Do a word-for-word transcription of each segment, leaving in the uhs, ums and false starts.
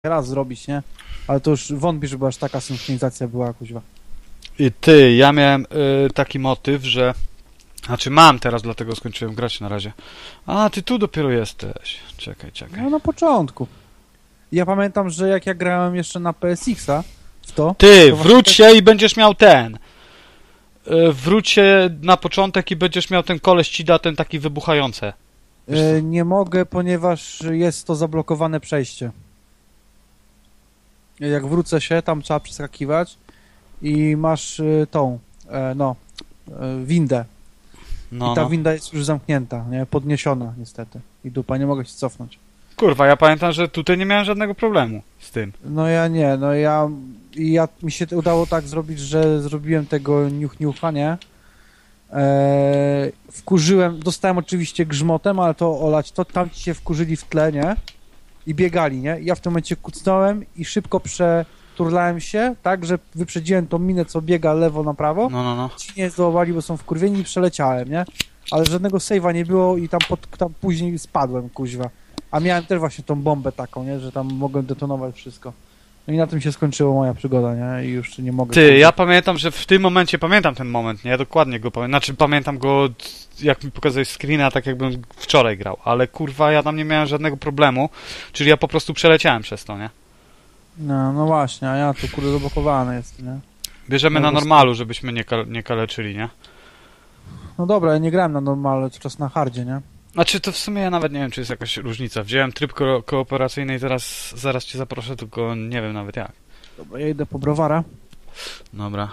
raz zrobić, nie? Ale to już wątpię, żeby aż taka synchronizacja była, kuźwa. I ty, ja miałem y, taki motyw, że... Znaczy mam teraz, dlatego skończyłem grać na razie. A, ty tu dopiero jesteś. Czekaj, czekaj. No na początku. Ja pamiętam, że jak ja grałem jeszcze na P S X-a w to... Ty, to wróć właśnie... się i będziesz miał ten. Y, wróć się na początek i będziesz miał ten koleś ci da ten taki wybuchający. Yy, nie mogę, ponieważ jest to zablokowane przejście. Jak wrócę się, tam trzeba przeskakiwać i masz y, tą, e, no, y, windę. No, I ta no. winda jest już zamknięta, nie? Podniesiona niestety. I dupa, nie mogę się cofnąć. Kurwa, ja pamiętam, że tutaj nie miałem żadnego problemu z tym. No ja nie, no ja, ja mi się udało tak zrobić, że zrobiłem tego niuch niucha, nie? Eee, wkurzyłem, dostałem oczywiście grzmotem, ale to olać, to tam ci się wkurzyli w tle, nie? I biegali, nie? Ja w tym momencie kucnąłem i szybko przeturlałem się, tak, że wyprzedziłem tą minę, co biega lewo na prawo. No, no, no. Ci nie zdołowali, bo są wkurwieni i przeleciałem, nie? Ale żadnego save'a nie było i tam, pod, tam później spadłem, kuźwa. A miałem też właśnie tą bombę taką, nie? Że tam mogłem detonować wszystko. No i na tym się skończyła moja przygoda, nie? I już nie mogę... Ty, ja pamiętam, że w tym momencie, pamiętam ten moment, nie? Dokładnie go pamiętam. Znaczy pamiętam go, jak mi pokazałeś screena, tak jakbym wczoraj grał. Ale kurwa, ja tam nie miałem żadnego problemu. Czyli ja po prostu przeleciałem przez to, nie? No, no właśnie, a ja tu kurde zablokowany jest, nie? Bierzemy No na bo- normalu, żebyśmy nie, kal nie kaleczyli, nie? No dobra, ja nie grałem na normalu, to czas na hardzie, nie? Znaczy to w sumie ja nawet nie wiem, czy jest jakaś różnica. Wziąłem tryb ko kooperacyjny i teraz zaraz cię zaproszę, tylko nie wiem nawet jak. Dobra, ja idę po browara. Dobra.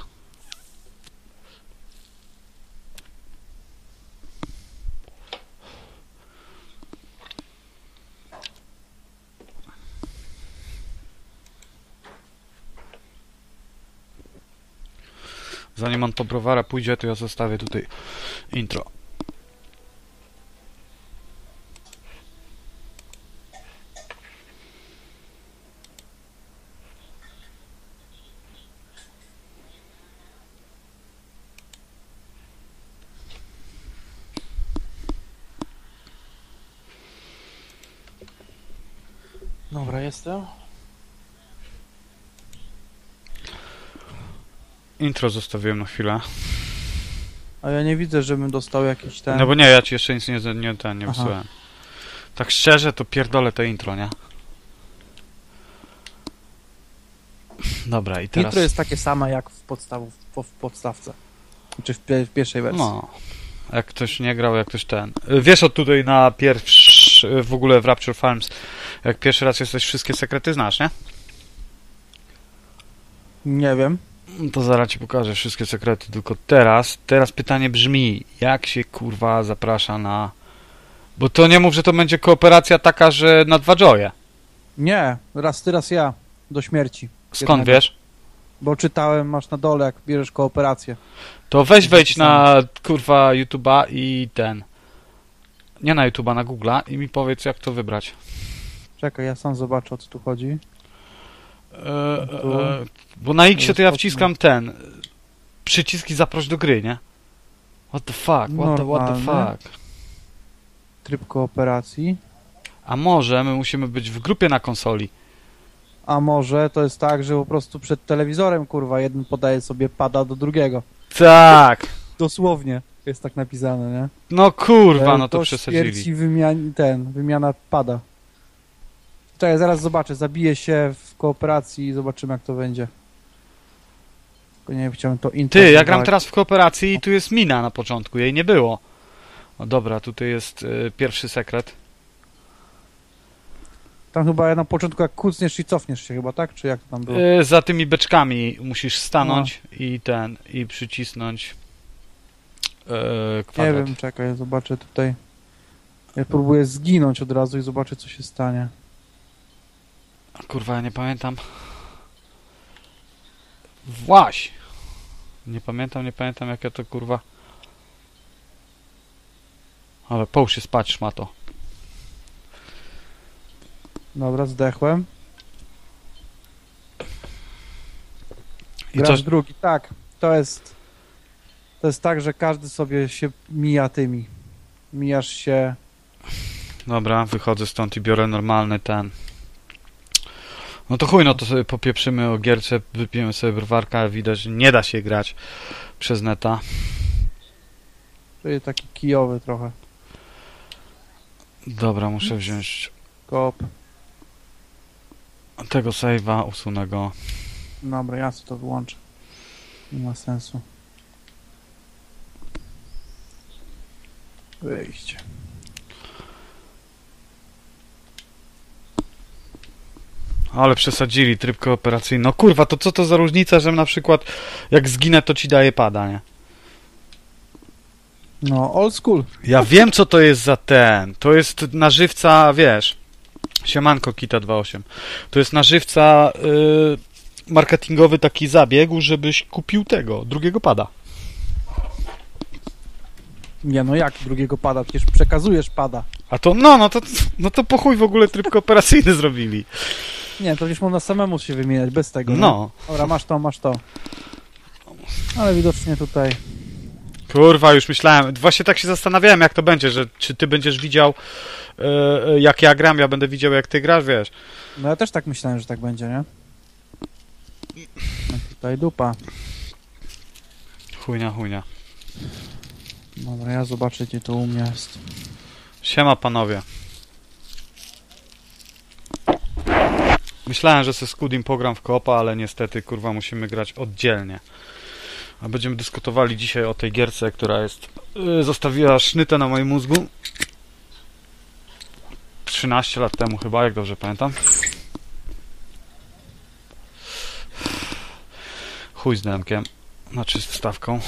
Zanim on po browara pójdzie, to ja zostawię tutaj intro. Dobra, jestem. Intro zostawiłem na chwilę. A ja nie widzę, żebym dostał jakiś ten... No bo nie, ja ci jeszcze nic nie, nie, ten, nie Aha. wysyłałem. Tak szczerze, to pierdolę to intro, nie? Dobra, i teraz... Intro jest takie same jak w, podstawu, w, w podstawce. Czy w, pie w pierwszej wersji. No, jak ktoś nie grał, jak ktoś ten... Wiesz, od tutaj na pierwszy... w ogóle w Rapture Farms, jak pierwszy raz jesteś, wszystkie sekrety znasz, nie? Nie wiem. To zaraz ci pokażę wszystkie sekrety, tylko teraz, teraz pytanie brzmi, jak się kurwa zaprasza na... Bo to nie mów, że to będzie kooperacja taka, że na dwa joye. Nie, raz ty, raz ja. Do śmierci. Skąd Jednego. wiesz? Bo czytałem, masz na dole, jak bierzesz kooperację. To weź wejdź na kurwa YouTube'a i ten... Nie na YouTube'a, na Google'a i mi powiedz, jak to wybrać. Czekaj, ja sam zobaczę, o co tu chodzi. E, e, bo na X to ja wciskam ten... Przyciski zaproś do gry, nie? What the fuck, what the, what the Normalne. fuck. Tryb kooperacji. A może my musimy być w grupie na konsoli? A może to jest tak, że po prostu przed telewizorem, kurwa, jeden podaje sobie pada do drugiego. Tak! Dosłownie jest tak napisane, nie? No kurwa, no to To przesadzili. śmierci wymian ten, wymiana pada. Czekaj, zaraz zobaczę, zabiję się w kooperacji i zobaczymy, jak to będzie. Tylko nie wiem, chciałem to intro... Ty, ja gram zobaczyć. teraz w kooperacji i tu jest mina na początku, jej nie było. No dobra, tutaj jest y, pierwszy sekret. Tam chyba na początku jak kucniesz i cofniesz się chyba, tak? Czy jak to tam było? Y, za tymi beczkami musisz stanąć i ten, i przycisnąć y, Nie kwadrat. wiem, czekaj, zobaczę tutaj. Ja próbuję zginąć od razu i zobaczę, co się stanie. Kurwa, ja nie pamiętam. Właś! Nie pamiętam, nie pamiętam jak ja to kurwa... Ale połóż się spać, szmato. Dobra, zdechłem. I Grasz co? drugi, tak. To jest... To jest tak, że każdy sobie się mija tymi. Mijasz się... Dobra, wychodzę stąd i biorę normalny ten... No to chuj, no to sobie popieprzymy o gierce, wypijemy sobie browarka, widać, że nie da się grać przez neta. To jest taki kijowy trochę. Dobra, muszę wziąć Kop. tego save'a, usunę go. Dobra, ja sobie to wyłączę. Nie ma sensu. Wyjście. Ale przesadzili, tryb kooperacyjny. No kurwa, to co to za różnica, że na przykład jak zginę, to ci daje pada, nie? No, old school. Ja wiem, co to jest za ten. To jest nażywca, wiesz. Siemanko Kita dwa osiem. To jest nażywca yy, marketingowy taki zabieg, żebyś kupił tego, drugiego pada. Nie no jak drugiego pada? Przecież przekazujesz pada. A to, no, no to, no to po chuj w ogóle tryb kooperacyjny zrobili. Nie, to przecież można samemu się wymieniać bez tego. Nie? No. Dobra, masz to, masz to. Ale widocznie tutaj... Kurwa, już myślałem, właśnie tak się zastanawiałem, jak to będzie, że czy ty będziesz widział, yy, jak ja gram, ja będę widział, jak ty grasz, wiesz. No ja też tak myślałem, że tak będzie, nie? No tutaj dupa. Chujnia, chujnia. Dobra, ja zobaczę, gdzie to u mnie jest. Siema, panowie. Myślałem, że ze Skudim pogram w koopa, ale niestety, kurwa, musimy grać oddzielnie. A będziemy dyskutowali dzisiaj o tej gierce, która jest... Yy, zostawiła sznytę na moim mózgu. trzynaście lat temu chyba, jak dobrze pamiętam. Chuj z demkiem. Znaczy z wstawką.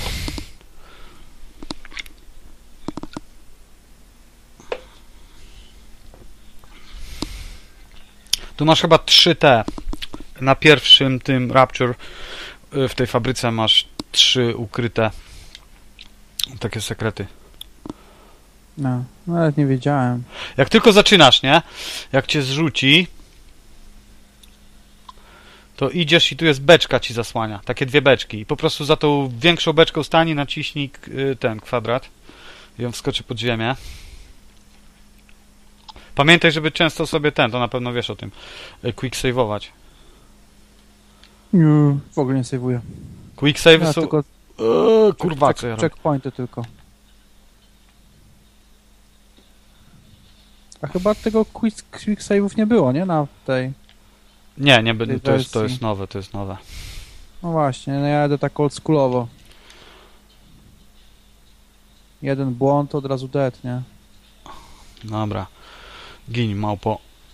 Tu masz chyba trzy te. Na pierwszym tym Rapture w tej fabryce masz trzy ukryte takie sekrety. No, nawet nie wiedziałem. Jak tylko zaczynasz, nie? Jak cię zrzuci, to idziesz i tu jest beczka ci zasłania. Takie dwie beczki. I po prostu za tą większą beczką stań i naciśnij ten kwadrat. I on wskoczy pod ziemię. Pamiętaj, żeby często sobie ten, to na pewno wiesz o tym, quick save'ować. Nie, w ogóle nie sejwuję. Quick save Ja są... tylko Eee, kurwa, check, co ja robię? checkpointy tylko. A chyba tego quick, quick save'ów nie było, nie? Na tej... Nie, nie, będę- tej to jest, to wersji. jest nowe, to jest nowe. No właśnie, no ja jadę tak oldschoolowo. Jeden błąd, to od razu dead, nie? Dobra. Gin, małpo.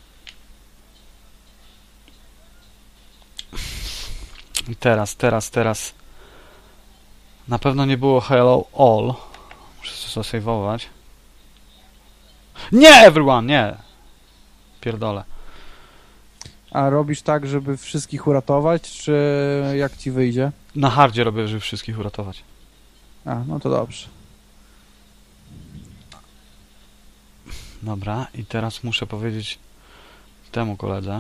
I teraz, teraz, teraz. Na pewno nie było hello all. Muszę to zasejwować. Nie, everyone, nie! Pierdolę. A robisz tak, żeby wszystkich uratować, czy jak ci wyjdzie? Na hardzie robię, żeby wszystkich uratować. A, no to dobrze. Dobra, i teraz muszę powiedzieć temu koledze.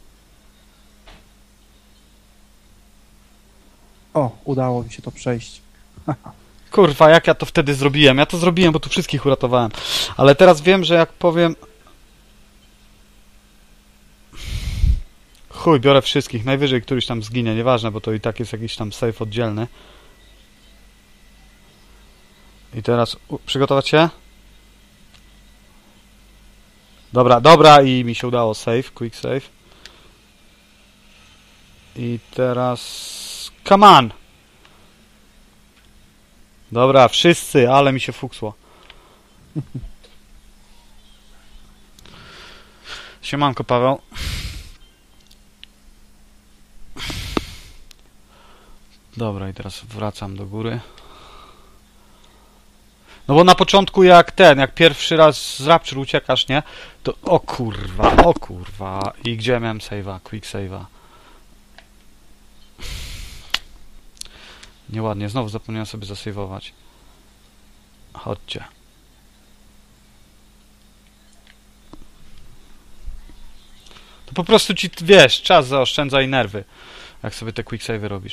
O, udało mi się to przejść. Kurwa, jak ja to wtedy zrobiłem? Ja to zrobiłem, bo tu wszystkich uratowałem. Ale teraz wiem, że jak powiem... Chuj, biorę wszystkich. Najwyżej któryś tam zginie, nieważne, bo to i tak jest jakiś tam save oddzielny. I teraz u, przygotować się? Dobra, dobra i mi się udało save, quick save. I teraz... Come on! Dobra, wszyscy, ale mi się fuksło. Siemanko, Paweł. Dobra, i teraz wracam do góry. No bo na początku jak ten, jak pierwszy raz z Rapture uciekasz, nie? To o kurwa, o kurwa. I gdzie miałem save'a? Quick save'a. Nieładnie, znowu zapomniałem sobie zasejwować. Chodźcie. To po prostu ci, wiesz, czas zaoszczędza i nerwy, jak sobie te quick save'y robisz.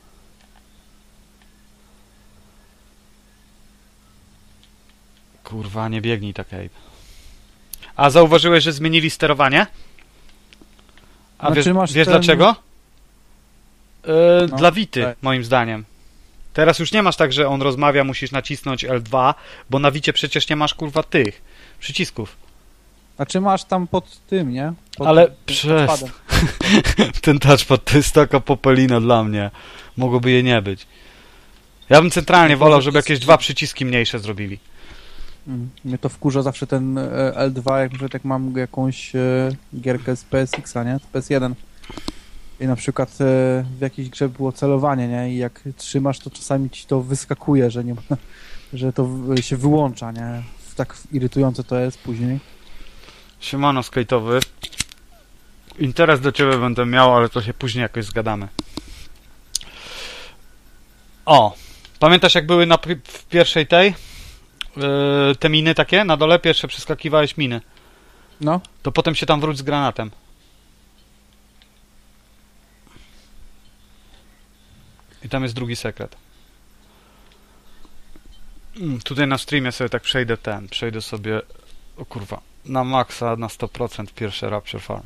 Kurwa, nie biegnij tak, Abe. A zauważyłeś, że zmienili sterowanie? A Znaczy, wiesz, masz wiesz ten- dlaczego? Yy, No, dla Vity, tak. moim zdaniem. Teraz już nie masz tak, że on rozmawia, musisz nacisnąć L dwa, bo na Vicie przecież nie masz kurwa tych przycisków. Znaczy masz tam pod tym, nie? Pod, Ale pod przez... touchpadem. Ten touchpad to jest taka popelina dla mnie. Mogłoby je nie być. Ja bym centralnie No to, wolał, że żeby jest- jakieś dwa przyciski mniejsze zrobili. Mm, Mnie to wkurza zawsze ten e, L dwa, jak, na przykład jak mam jakąś e, gierkę z P S X-a, nie? Z P S jeden. I na przykład e, w jakiejś grze było celowanie, nie? I jak trzymasz, to czasami ci to wyskakuje, że nie ma, że to w, się wyłącza, nie? Tak irytujące to jest później. Siemano skate'owy. Interes do ciebie będę miał, ale to się później jakoś zgadamy. O! Pamiętasz jak były na, pi- w pierwszej tej? Yy, te miny takie? Na dole pierwsze przeskakiwałeś miny. No, To potem się tam wróć z granatem. I tam jest drugi sekret. Mm, tutaj na streamie sobie tak przejdę ten, przejdę sobie, o kurwa, na maksa na sto procent pierwszy Rapture Farm.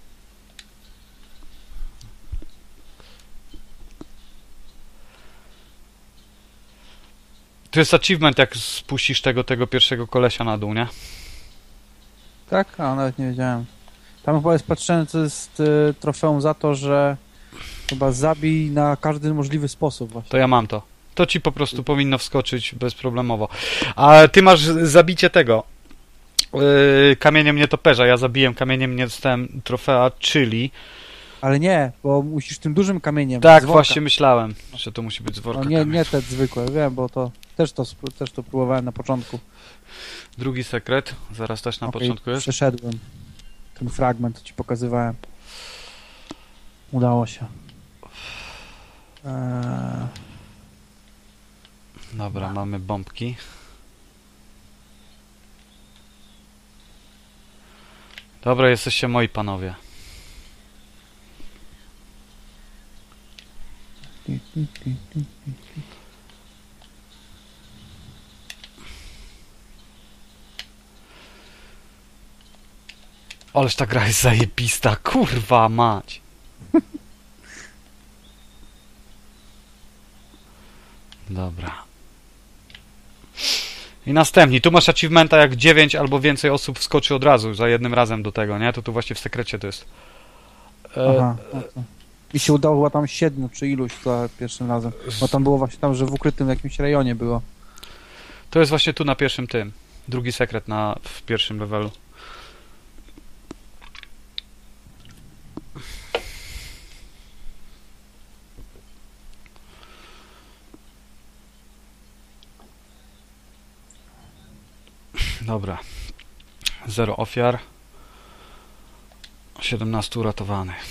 Tu jest achievement, jak spuścisz tego, tego pierwszego kolesia na dół, nie? tak? A, nawet nie wiedziałem. Tam chyba jest patrzone, to jest e, trofeum za to, że chyba zabij na każdy możliwy sposób właśnie. To ja mam to. To ci po prostu powinno wskoczyć bezproblemowo. A ty masz zabicie tego. Yy, kamieniem nietoperza. Ja zabiłem kamieniem, nie dostałem trofea, czyli... Ale nie, bo musisz tym dużym kamieniem. Tak, z worka. właśnie myślałem, że to musi być z worka No nie, kamień. nie te zwykłe, wiem, bo to też to, spró- też to próbowałem na początku. Drugi sekret. Zaraz też na Okej, początku jest. Przeszedłem ten fragment, co ci pokazywałem. Udało się. Eee, Dobra, mamy bombki. Dobra, jesteście moi panowie. ti, ti, ti, ti. Ależ ta gra jest zajebista, kurwa mać. Dobra. I następni. Tu masz achievementa, jak dziewięć albo więcej osób wskoczy od razu, za jednym razem do tego, nie? To tu właśnie w sekrecie to jest. E, Aha, no to. Mi się udało chyba tam siedmiu czy iluś za pierwszym razem. Bo tam było właśnie tam, że w ukrytym jakimś rejonie było. To jest właśnie tu na pierwszym tym. Drugi sekret na, w pierwszym levelu. Dobra. Zero ofiar. siedemnaście uratowanych.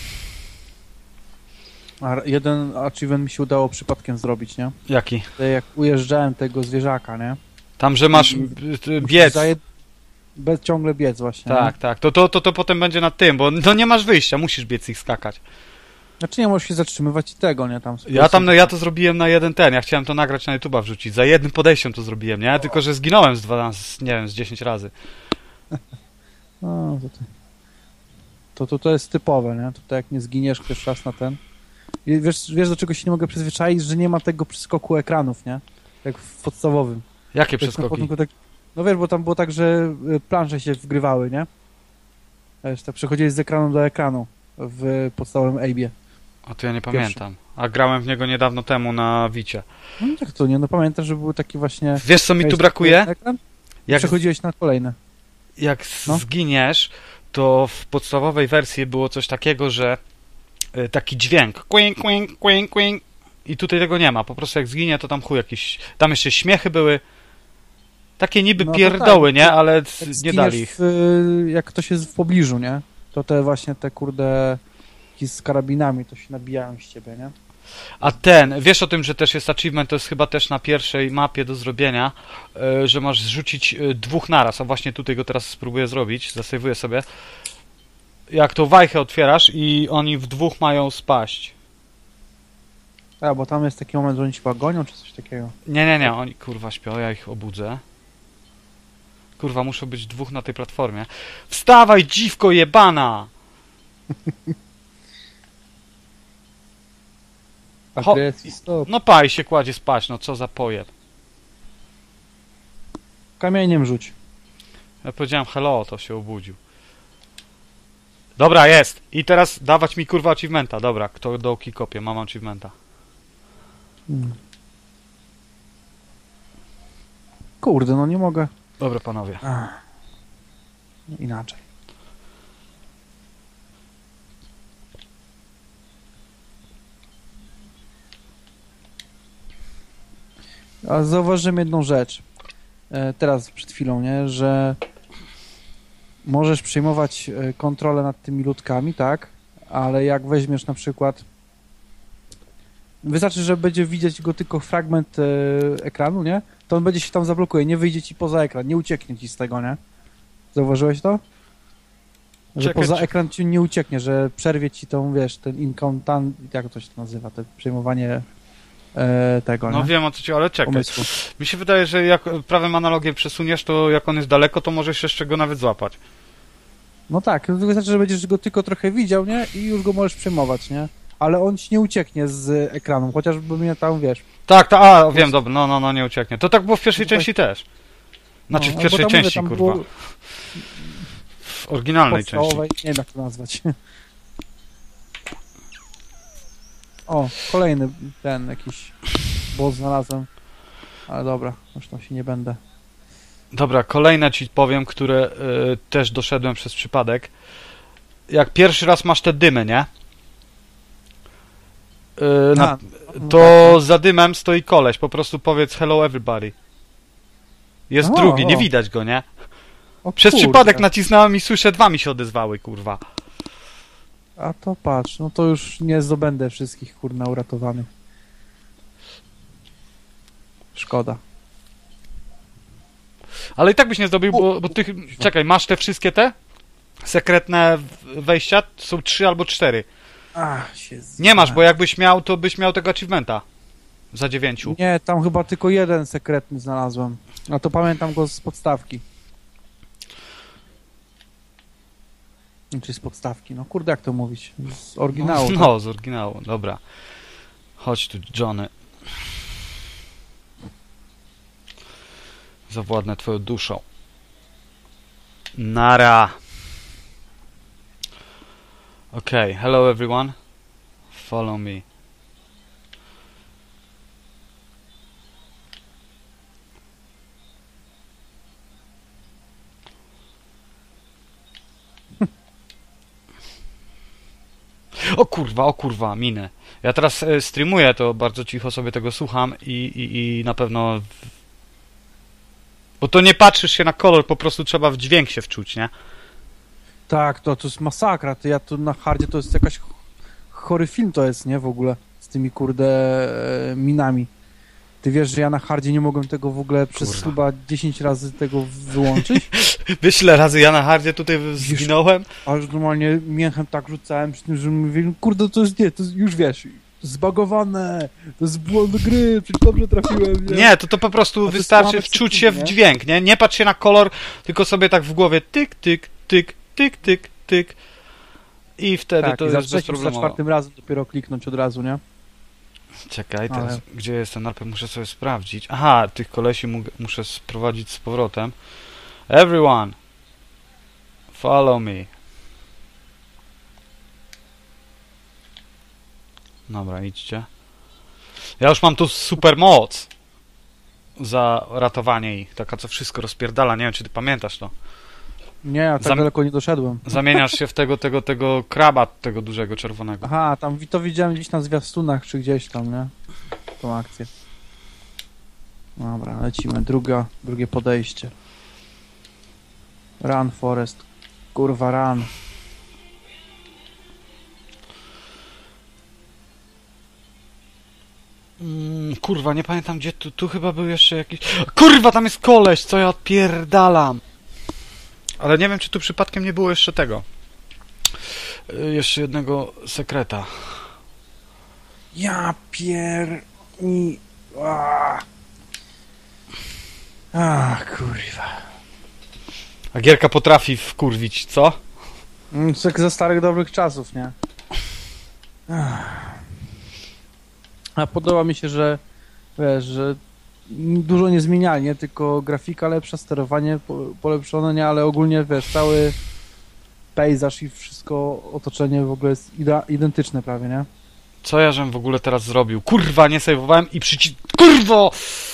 A jeden achievement mi się udało przypadkiem zrobić, nie? Jaki? To jak ujeżdżałem tego zwierzaka, nie? Tam, że masz I- y, y, biec. Za jed... Bez ciągle biec właśnie. Tak, Nie? tak. To, to, to, to potem będzie na tym, bo no nie masz wyjścia, musisz biec i skakać. Znaczy nie możesz się zatrzymywać i tego, nie? Tam Ja tam, no ja to zrobiłem na jeden ten, ja chciałem to nagrać na YouTube'a wrzucić. Za jednym podejściem to zrobiłem, nie? Tylko, że zginąłem z dwanaście, nie wiem, z dziesięć razy. No, to, to, to, to, to jest typowe, nie? Tutaj jak nie zginiesz pierwszy raz na ten... I wiesz, wiesz, do czego się nie mogę przyzwyczaić, że nie ma tego przeskoku ekranów, nie? Jak w podstawowym. Jakie To jest na przeskoki? początku tak, no wiesz, bo tam było tak, że y, plansze się wgrywały, nie? Wiesz, tak przechodziłeś z ekranu do ekranu w podstawowym Abe'ie. O, to ja nie pamiętam. A grałem w niego niedawno temu na Wicie. No i tak to, nie? No pamiętam, że były takie właśnie... Wiesz, co mi tu Wiesz, brakuje? Ekran, Jak, przechodziłeś na kolejne. jak No. zginiesz, to w podstawowej wersji było coś takiego, że y, taki dźwięk. Quink, quink, quink, quink. I tutaj tego nie ma. Po prostu jak zginie, to tam chuj jakiś... Tam jeszcze śmiechy były. Takie niby No to pierdoły, tak, nie? jak- Ale Jak nie zginiesz dali ich. W, y, jak ktoś jest w pobliżu, nie? To te właśnie te kurde... ci z karabinami to się nabijają z ciebie, nie? A ten, wiesz o tym, że też jest achievement, to jest chyba też na pierwszej mapie do zrobienia, e, że masz zrzucić e, dwóch naraz, a właśnie tutaj go teraz spróbuję zrobić, zasejwuję sobie. Jak tą wajchę otwierasz i oni w dwóch mają spaść. A, bo tam jest taki moment, że oni się chyba gonią, czy coś takiego. Nie, nie, nie, oni kurwa śpią, ja ich obudzę. Kurwa, muszą być dwóch na tej platformie. Wstawaj, dziwko jebana! Ho- Agresji, stop. No pa i się kładzie spać, no co za pojeb. Kamieniem rzuć. Ja powiedziałem hello, to się obudził. Dobra, jest. I teraz dawać mi kurwa achievementa. Dobra, kto dołki kopie, mam achievementa. Hmm. Kurde, no nie mogę. Dobra, panowie. Ach. Inaczej. A zauważyłem jedną rzecz. E, teraz przed chwilą, nie? Że możesz przejmować e, kontrolę nad tymi ludkami, tak? Ale jak weźmiesz na przykład... Wystarczy, że będzie widzieć go tylko fragment e, ekranu, nie? To on będzie się tam zablokuje, nie wyjdzie ci poza ekran, nie ucieknie ci z tego, nie? Zauważyłeś to? Że Czekaj, poza czy- ekran ci nie ucieknie, że przerwie ci tą, wiesz, ten incountant, jak to się nazywa, to przejmowanie e, tego, No nie? wiem o co ci, ale czekaj. Pomysłu. Mi się wydaje, że jak prawym analogiem przesuniesz, to jak on jest daleko, to możesz jeszcze go nawet złapać. No tak, wystarczy, że będziesz go tylko trochę widział, nie? I już go możesz przejmować, nie? Ale on ci nie ucieknie z ekranu, chociażby mnie tam, wiesz... Tak, to, a wiem, dobra, no, no, no, nie ucieknie. To tak było w pierwszej Tutaj- części też. Znaczy no, w bo pierwszej tam mówię, części, tam kurwa. było W oryginalnej części. podstawowej, nie wiem jak to nazwać. O, kolejny ten jakiś boss znalazłem. Ale dobra, już tam się nie będę. Dobra, kolejne ci powiem, które y, też doszedłem przez przypadek. Jak pierwszy raz masz te dymy, nie? Y, na, A, no to tak, za dymem stoi koleś, po prostu powiedz hello everybody. Jest O, drugi, nie o. widać go, nie? o Przez kurde. przypadek nacisnąłem i słyszę, dwa mi się odezwały, kurwa. A to patrz, no to już nie zdobędę wszystkich kurna uratowanych. Szkoda. Ale i tak byś nie zdobył, bo, bo ty... Czekaj, masz te wszystkie te? Sekretne w- wejścia? Są trzy albo cztery. Ach, się Nie masz, bo jakbyś miał, to byś miał tego achievementa. Za dziewięciu. Nie, tam chyba tylko jeden sekretny znalazłem. A to pamiętam go z podstawki. Czy z podstawki? No kurde, jak to mówić? Z oryginału. No, no, z oryginału, dobra. Chodź tu, Johnny. Zawładnę twoją duszą. Nara. Okay, hello everyone. Follow me. O kurwa, o kurwa, minę. Ja teraz e, streamuję, to bardzo cicho sobie tego słucham i, i, i na pewno... Bo to nie patrzysz się na kolor, po prostu trzeba w dźwięk się wczuć, nie? Tak, to, to jest masakra. To ja tu na hardzie to jest jakaś ch- chory film to jest, nie? W ogóle. Z tymi kurde e, minami. Ty wiesz, że ja na hardzie nie mogłem tego w ogóle przez Kurwa. chyba dziesięć razy tego wyłączyć? Wiesz, ile razy ja na hardzie tutaj zginąłem? A już normalnie mięchem tak rzucałem przy tym, że mówię, kurde, to jest nie, to jest, już wiesz, zbagowane, to jest błąd gry, przecież dobrze trafiłem, nie? Nie, to to po prostu A to wystarczy słabe wczuć psychiki, się w nie? dźwięk, nie? Nie patrz się na kolor, tylko sobie tak w głowie tyk, tyk, tyk, tyk, tyk, tyk. I wtedy Tak, to i za jest trzecim, za bezproblemowo. czwartym razem dopiero kliknąć od razu, nie? Czekaj, teraz Ale- gdzie jestem? Najpierw muszę sobie sprawdzić. Aha, tych kolesi mu- muszę sprowadzić z powrotem. Everyone, follow me. Dobra, idźcie. Ja już mam tu super moc za ratowanie ich. Taka, co wszystko rozpierdala. Nie wiem, czy ty pamiętasz to. Nie, ja tak Zam- daleko nie doszedłem. Zamieniasz się w tego, tego, tego kraba, tego dużego, czerwonego. Aha, tam wi- to widziałem gdzieś na zwiastunach, czy gdzieś tam, nie? Tą akcję. Dobra, lecimy. Druga, drugie podejście. Run, Forest. Kurwa, run. Mm, kurwa, nie pamiętam gdzie, tu, tu chyba był jeszcze jakiś... Kurwa, tam jest koleś, co ja odpierdalam! Ale nie wiem, czy tu przypadkiem nie było jeszcze tego. Y, Jeszcze jednego sekreta. Ja pier... I... A, A kurwa. A gierka potrafi wkurwić, co? Mm, to jak ze starych dobrych czasów, nie? Ach. A podoba mi się, że wiesz, że dużo nie zmieniali, nie? Tylko grafika lepsza, sterowanie po- polepszone, nie? Ale ogólnie, wiesz, cały pejzaż i wszystko, otoczenie w ogóle jest ida- identyczne prawie, nie? Co ja żem w ogóle teraz zrobił? Kurwa, nie sejwowałem i przyci... Kurwo!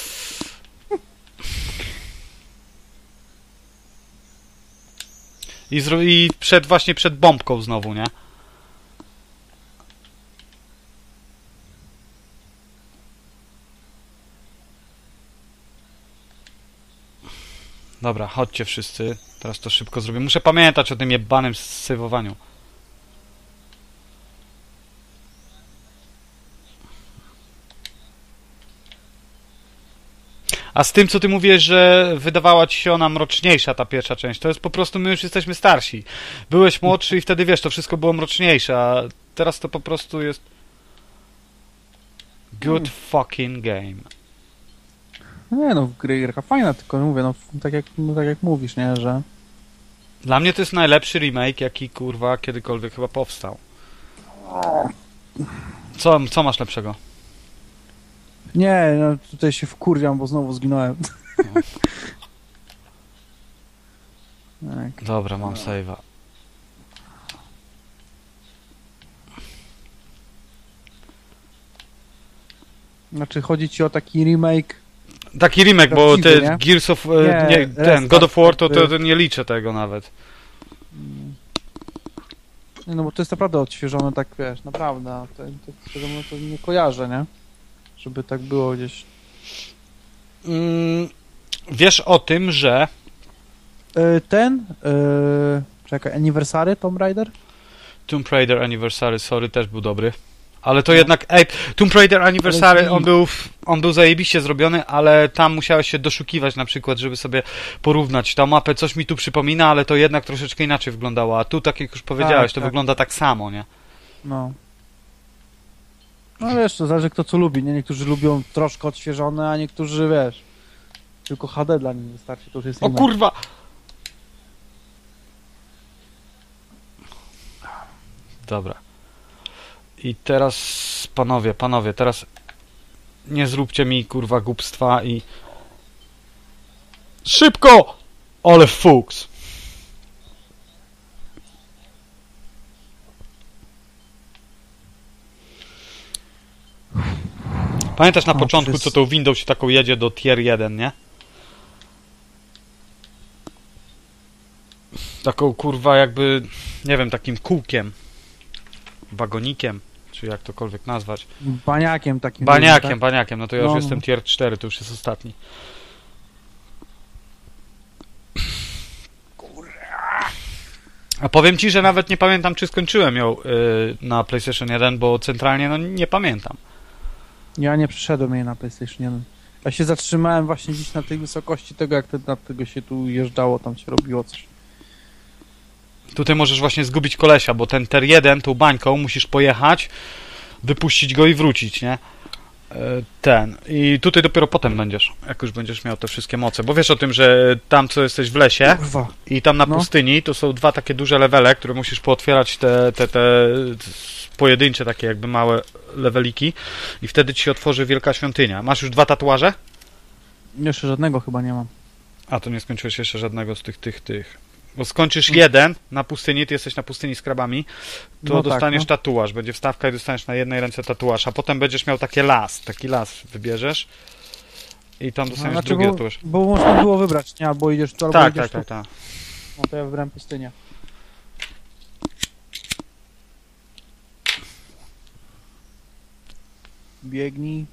I, zro... I przed, właśnie przed bombką znowu, nie? Dobra, chodźcie wszyscy. Teraz to szybko zrobię. Muszę pamiętać o tym jebanym sejwowaniu. A z tym, co ty mówisz, że wydawała ci się ona mroczniejsza, ta pierwsza część, to jest po prostu, my już jesteśmy starsi. Byłeś młodszy i wtedy, wiesz, to wszystko było mroczniejsze, a teraz to po prostu jest... Good fucking game. Nie no, gry, gierka fajna, tylko mówię, no tak jak, no, tak jak mówisz, nie, że... Dla mnie to jest najlepszy remake, jaki, kurwa, kiedykolwiek chyba powstał. Co, co masz lepszego? Nie, no tutaj się wkurwiam, bo znowu zginąłem. Tak. Dobra, mam save'a. Znaczy chodzi ci o taki remake... Taki remake, bo Prawdziwy, te nie? Gears of... e, Nie, Nie, ten, restart God of War, to, to, jakby. to nie liczę tego nawet. Nie, no bo to jest naprawdę odświeżone, tak wiesz, naprawdę, a to, to, szczerze mówiąc, to nie kojarzę, nie? Żeby tak było gdzieś... Mm, wiesz o tym, że... E, ten... E, czekaj, Anniversary Tomb Raider? Tomb Raider Anniversary, sorry, też był dobry. Ale to jednak, ej, Tomb Raider Anniversary, on był, on był zajebiście zrobiony, ale tam musiałeś się doszukiwać na przykład, żeby sobie porównać tą mapę. Coś mi tu przypomina, ale to jednak troszeczkę inaczej wyglądało. A tu, tak jak już powiedziałeś, to tak. wygląda tak samo, nie? No. No wiesz, to zależy kto co lubi, nie? Niektórzy lubią troszkę odświeżone, a niektórzy, wiesz, tylko H D dla nich wystarczy, to już jest O inne. kurwa! Dobra. I teraz, panowie, panowie, teraz nie zróbcie mi, kurwa, głupstwa i... Szybko! Ale fuks! Pamiętasz na O, początku, wszyscy. co to Windows się taką jedzie do tier jeden, nie? Taką, kurwa, jakby, nie wiem, takim kółkiem. Wagonikiem, czy jak tokolwiek nazwać. Baniakiem takim. Baniakiem, tak? baniakiem, no to ja już No, jestem no. tier cztery, to już jest ostatni. A powiem ci, że nawet nie pamiętam, czy skończyłem ją yy, na PlayStation jeden, bo centralnie no nie pamiętam. Ja nie przeszedłem jej na PlayStation jeden. Ja się zatrzymałem właśnie gdzieś na tej wysokości tego, jak te, na tego się tu jeżdżało, tam się robiło coś. Tutaj możesz właśnie zgubić kolesia, bo ten tier jeden, tą bańką musisz pojechać, wypuścić go i wrócić, nie? Yy, ten. I tutaj dopiero potem będziesz, jak już będziesz miał te wszystkie moce. Bo wiesz o tym, że tam, co jesteś w lesie, Kurwa. i tam na No. pustyni to są dwa takie duże levele, które musisz pootwierać te, te, te pojedyncze takie jakby małe leveliki i wtedy ci się otworzy wielka świątynia. Masz już dwa tatuaże? Jeszcze żadnego chyba nie mam. A, to nie skończyłeś jeszcze żadnego z tych, tych, tych. Bo skończysz jeden na pustyni, ty jesteś na pustyni z krabami, to No tak, dostaniesz no. tatuaż, będzie wstawka i dostaniesz na jednej ręce tatuaż, a potem będziesz miał takie las, taki las wybierzesz i tam No, dostaniesz znaczy, drugi bo, tatuaż. bo można było wybrać, nie? Albo idziesz tu, albo Tak, idziesz tak, tu. tak, tak. No to ja wybrałem pustynię. Biegnij.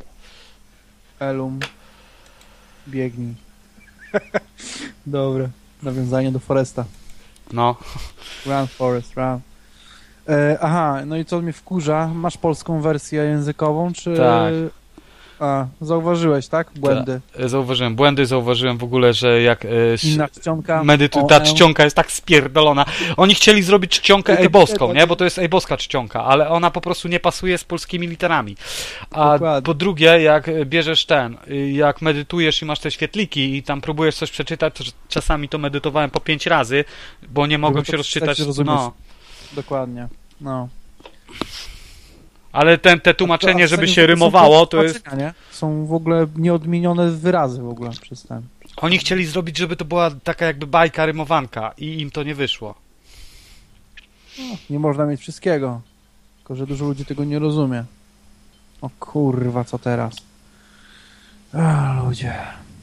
Elum. Biegnij. Dobre. Nawiązanie do Foresta. No. Run, Forest, run. E, aha, no i co mnie wkurza? Masz polską wersję językową, czy... Tak. A, zauważyłeś, tak? Błędy. E, Zauważyłem błędy, zauważyłem w ogóle, że jak e, ś- Inna czcionka. medytu, O, ta E. czcionka jest tak spierdolona. Oni chcieli zrobić czcionkę Tylko ejboską, to- nie? Bo to jest ejboska czcionka, ale ona po prostu nie pasuje z polskimi literami. A Dokładnie. po drugie, jak bierzesz ten, y, jak medytujesz i masz te świetliki i tam próbujesz coś przeczytać, to czasami to medytowałem po pięć razy, bo nie mogłem to się rozczytać. przeczytać i rozumieć. No. Dokładnie. No. Ale ten, te tłumaczenie, A żeby to się są rymowało, to jest... tłumaczenia, nie? Są w ogóle nieodmienione wyrazy w ogóle przez ten. Oni chcieli zrobić, żeby to była taka jakby bajka, rymowanka i im to nie wyszło. No, nie można mieć wszystkiego. Tylko, że dużo ludzi tego nie rozumie. O kurwa, co teraz? A, ludzie.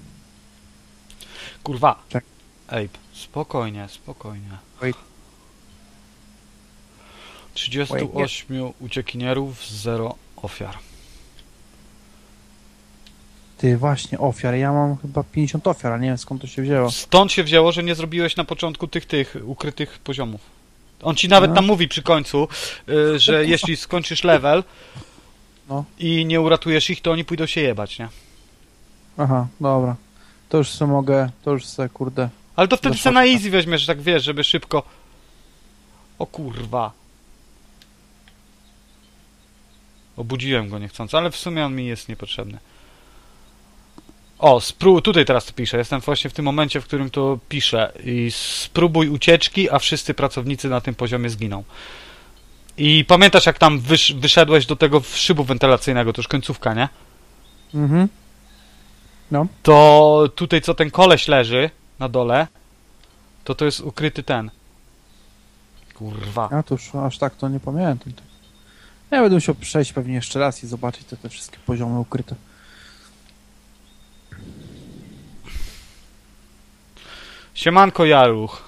Kurwa. Czek. Ej, spokojnie, spokojnie. Wait. trzydziestu ośmiu uciekinierów, zero ofiar. Ty, właśnie, ofiar. Ja mam chyba pięćdziesiąt ofiar, a nie wiem skąd to się wzięło. Stąd się wzięło, że nie zrobiłeś na początku tych, tych ukrytych poziomów. On ci nawet No. tam mówi przy końcu, y, że jeśli skończysz level No. i nie uratujesz ich, to oni pójdą się jebać, nie? Aha, dobra. To już se mogę, to już se, kurde. Ale to wtedy Do se na środka. easy weźmiesz, tak wiesz, żeby szybko... O kurwa. Obudziłem go niechcąco, ale w sumie on mi jest niepotrzebny. O, spró... tutaj teraz to piszę. Jestem właśnie w tym momencie, w którym to piszę. I spróbuj ucieczki, a wszyscy pracownicy na tym poziomie zginą. I pamiętasz, jak tam wysz... wyszedłeś do tego szybu wentylacyjnego, to już końcówka, nie? Mhm. To tutaj, co ten koleś leży na dole, to to jest ukryty ten. Kurwa. Ja to już aż tak to nie pamiętam. Ja będę musiał przejść pewnie jeszcze raz i zobaczyć te, te wszystkie poziomy ukryte. Siemanko, Jaruch.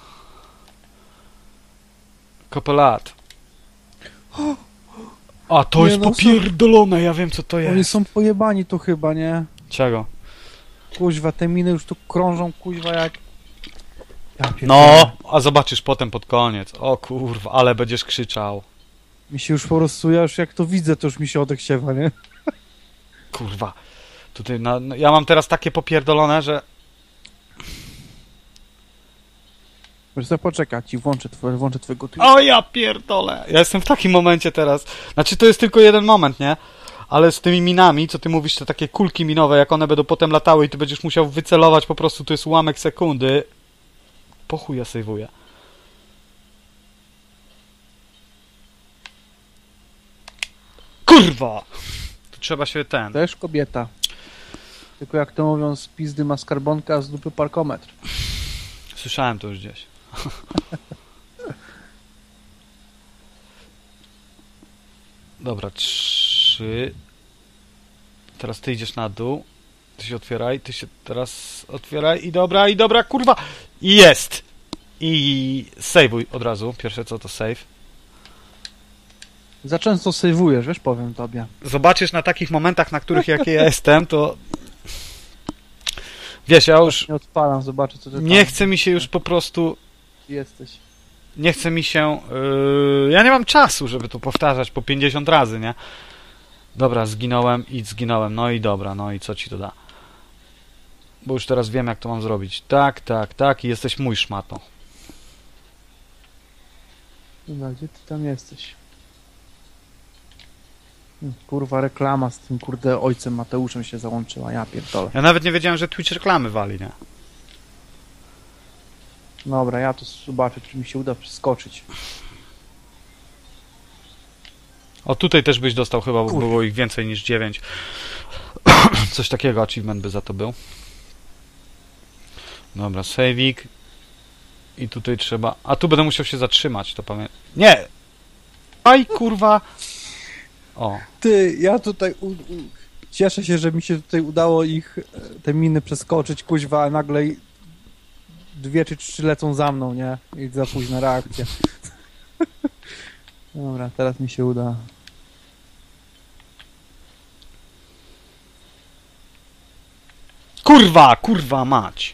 Kopę lat. A, to Nie, jest no, są- popierdolone, ja wiem, co to Oni jest. są pojebani tu chyba, nie? Czego? Kuźwa, te miny już tu krążą, kuźwa, jak... Ja pierdolę. No, a zobaczysz potem pod koniec. O kurwa, ale będziesz krzyczał. Mi się już po prostu, ja już jak to widzę, to już mi się odechciewa, nie? Kurwa. Tutaj, na, no, ja mam teraz takie popierdolone, że... Wiesz co, poczekaj, ci włączę, twoje, włączę twojego Twitcha. O ja pierdolę. Ja jestem w takim momencie teraz. Znaczy, to jest tylko jeden moment, nie? Ale z tymi minami, co ty mówisz, te takie kulki minowe, jak one będą potem latały i ty będziesz musiał wycelować, po prostu to jest ułamek sekundy. Po chuj ja sejwuję. Kurwa! Tu trzeba się ten... Też kobieta. Tylko jak to mówią, z pizdy ma skarbonka, a z dupy parkometr. Słyszałem to już gdzieś. Dobra, trzy. Teraz ty idziesz na dół. Ty się otwieraj, ty się teraz otwieraj i dobra, i dobra, kurwa! I jest! I sejwuj od razu. Pierwsze co to save. Za często sejwujesz, wiesz, powiem tobie. Zobaczysz na takich momentach, na których jak ja jestem, to... Wiesz, ja już... Nie odpalam, zobaczę co ty tam Nie chce mi się już po prostu... jesteś. Nie chce mi się... Yy, ja nie mam czasu, żeby to powtarzać po pięćdziesiąt razy, nie? Dobra, zginąłem i zginąłem. No i dobra, no i co ci to da? Bo już teraz wiem, jak to mam zrobić. Tak, tak, tak i jesteś mój szmato. Dobra, gdzie ty tam jesteś? Hmm, Kurwa, reklama z tym, kurde, ojcem Mateuszem się załączyła, ja pierdolę. Ja nawet nie wiedziałem, że Twitch reklamy wali, nie? Dobra, ja to zobaczę, czy mi się uda przeskoczyć. O, tutaj też byś dostał chyba, bo Kurde. było ich więcej niż dziewięć. Coś takiego, achievement by za to był. Dobra, saveik. I tutaj trzeba... A tu będę musiał się zatrzymać, to pamiętam. Nie! Aj, kurwa! O, Ty, ja tutaj u, u, cieszę się, że mi się tutaj udało ich, e, te miny przeskoczyć, kuźwa, a nagle i- dwie czy trzy lecą za mną, nie? I za późna reakcja. Dobra, teraz mi się uda. kurwa, kurwa mać!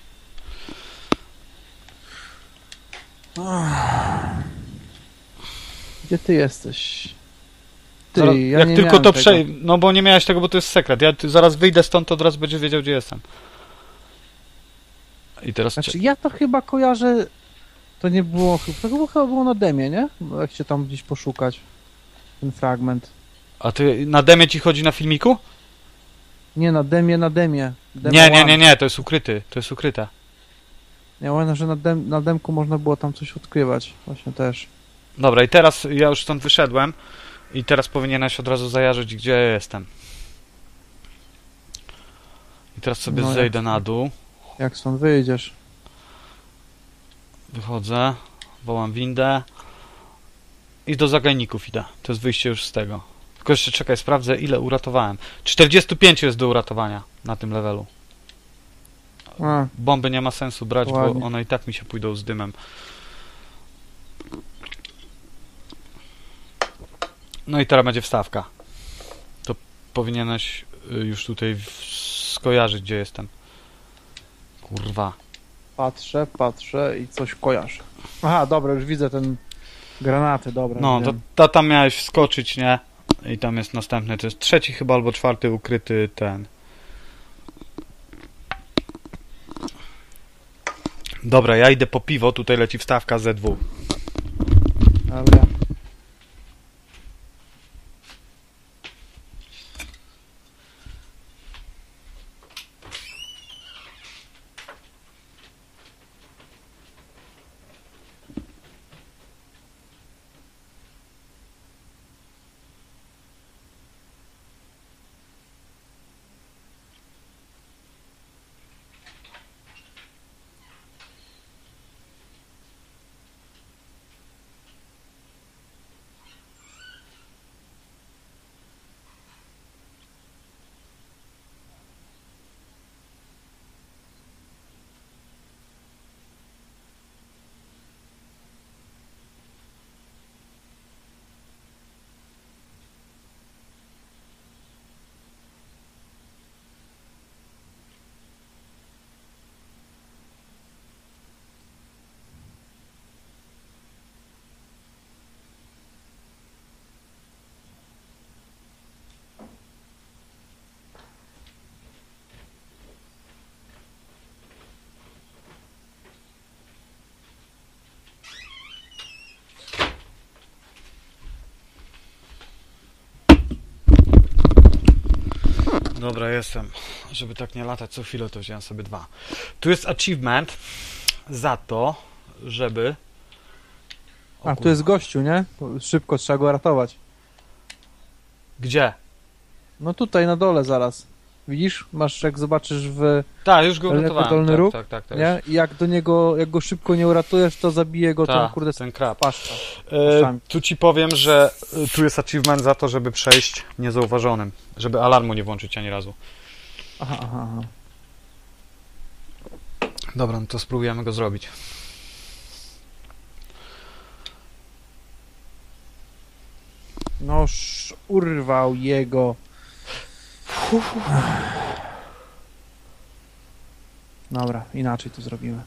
Gdzie ty jesteś? Ty, Zaraz, ja jak nie tylko miałem to tego. przej... No bo nie miałeś tego, bo to jest sekret. Ja ty zaraz wyjdę stąd, to od razu będziesz wiedział, gdzie jestem. I teraz... Znaczy, ja to chyba kojarzę... To nie było... chyba- To chyba, chyba było na demie, nie? Bo jak się tam gdzieś poszukać. Ten fragment. A ty na demie ci chodzi na filmiku? Nie, na demie, na demie. Demo Nie, nie, one. nie, nie, to jest ukryty. To jest ukryte. Ja pamiętam, że na, dem, na demku można było tam coś odkrywać. Właśnie też. Dobra, i teraz ja już stąd wyszedłem. I teraz powinieneś od razu zajarzyć, gdzie ja jestem. I teraz sobie No, zejdę jak- na dół. Jak stąd wyjdziesz? Wychodzę, wołam windę i do zagajników idę. To jest wyjście już z tego. Tylko jeszcze czekaj, sprawdzę ile uratowałem. czterdzieści pięć jest do uratowania na tym levelu. A, Bomby nie ma sensu brać, Ładnie. bo one i tak mi się pójdą z dymem. No i teraz będzie wstawka. To powinieneś y, już tutaj w- skojarzyć, gdzie jestem. Kurwa. patrzę, patrzę i coś kojarzę. Aha, dobra, już widzę ten... Granaty, dobra. No, to, wiem. to tam miałeś wskoczyć, nie? I tam jest następny, to jest trzeci chyba albo czwarty ukryty ten. Dobra, ja idę po piwo, tutaj leci wstawka Z dwa. Dobra. Dobra, jestem. Żeby tak nie latać co chwilę, to wziąłem sobie dwa. Tu jest achievement za to, żeby... O A, tu kurwa. jest gościu, nie? To szybko trzeba go ratować. Gdzie? No tutaj na dole zaraz. Widzisz? Masz, jak zobaczysz w... Tak, już go Lewy uratowałem. dolny Tak, róg? tak, tak, tak. Nie? I jak do niego, jak go szybko nie uratujesz, to zabije go Ta, ten kurde ten krab. paszcza. E, Paszczami. tu ci powiem, że e, tu jest achievement za to, żeby przejść niezauważonym. Żeby alarmu nie włączyć ani razu. Aha, aha, aha. Dobra, no to spróbujemy go zrobić. Noż urwał jego. Dobra, inaczej to zrobimy.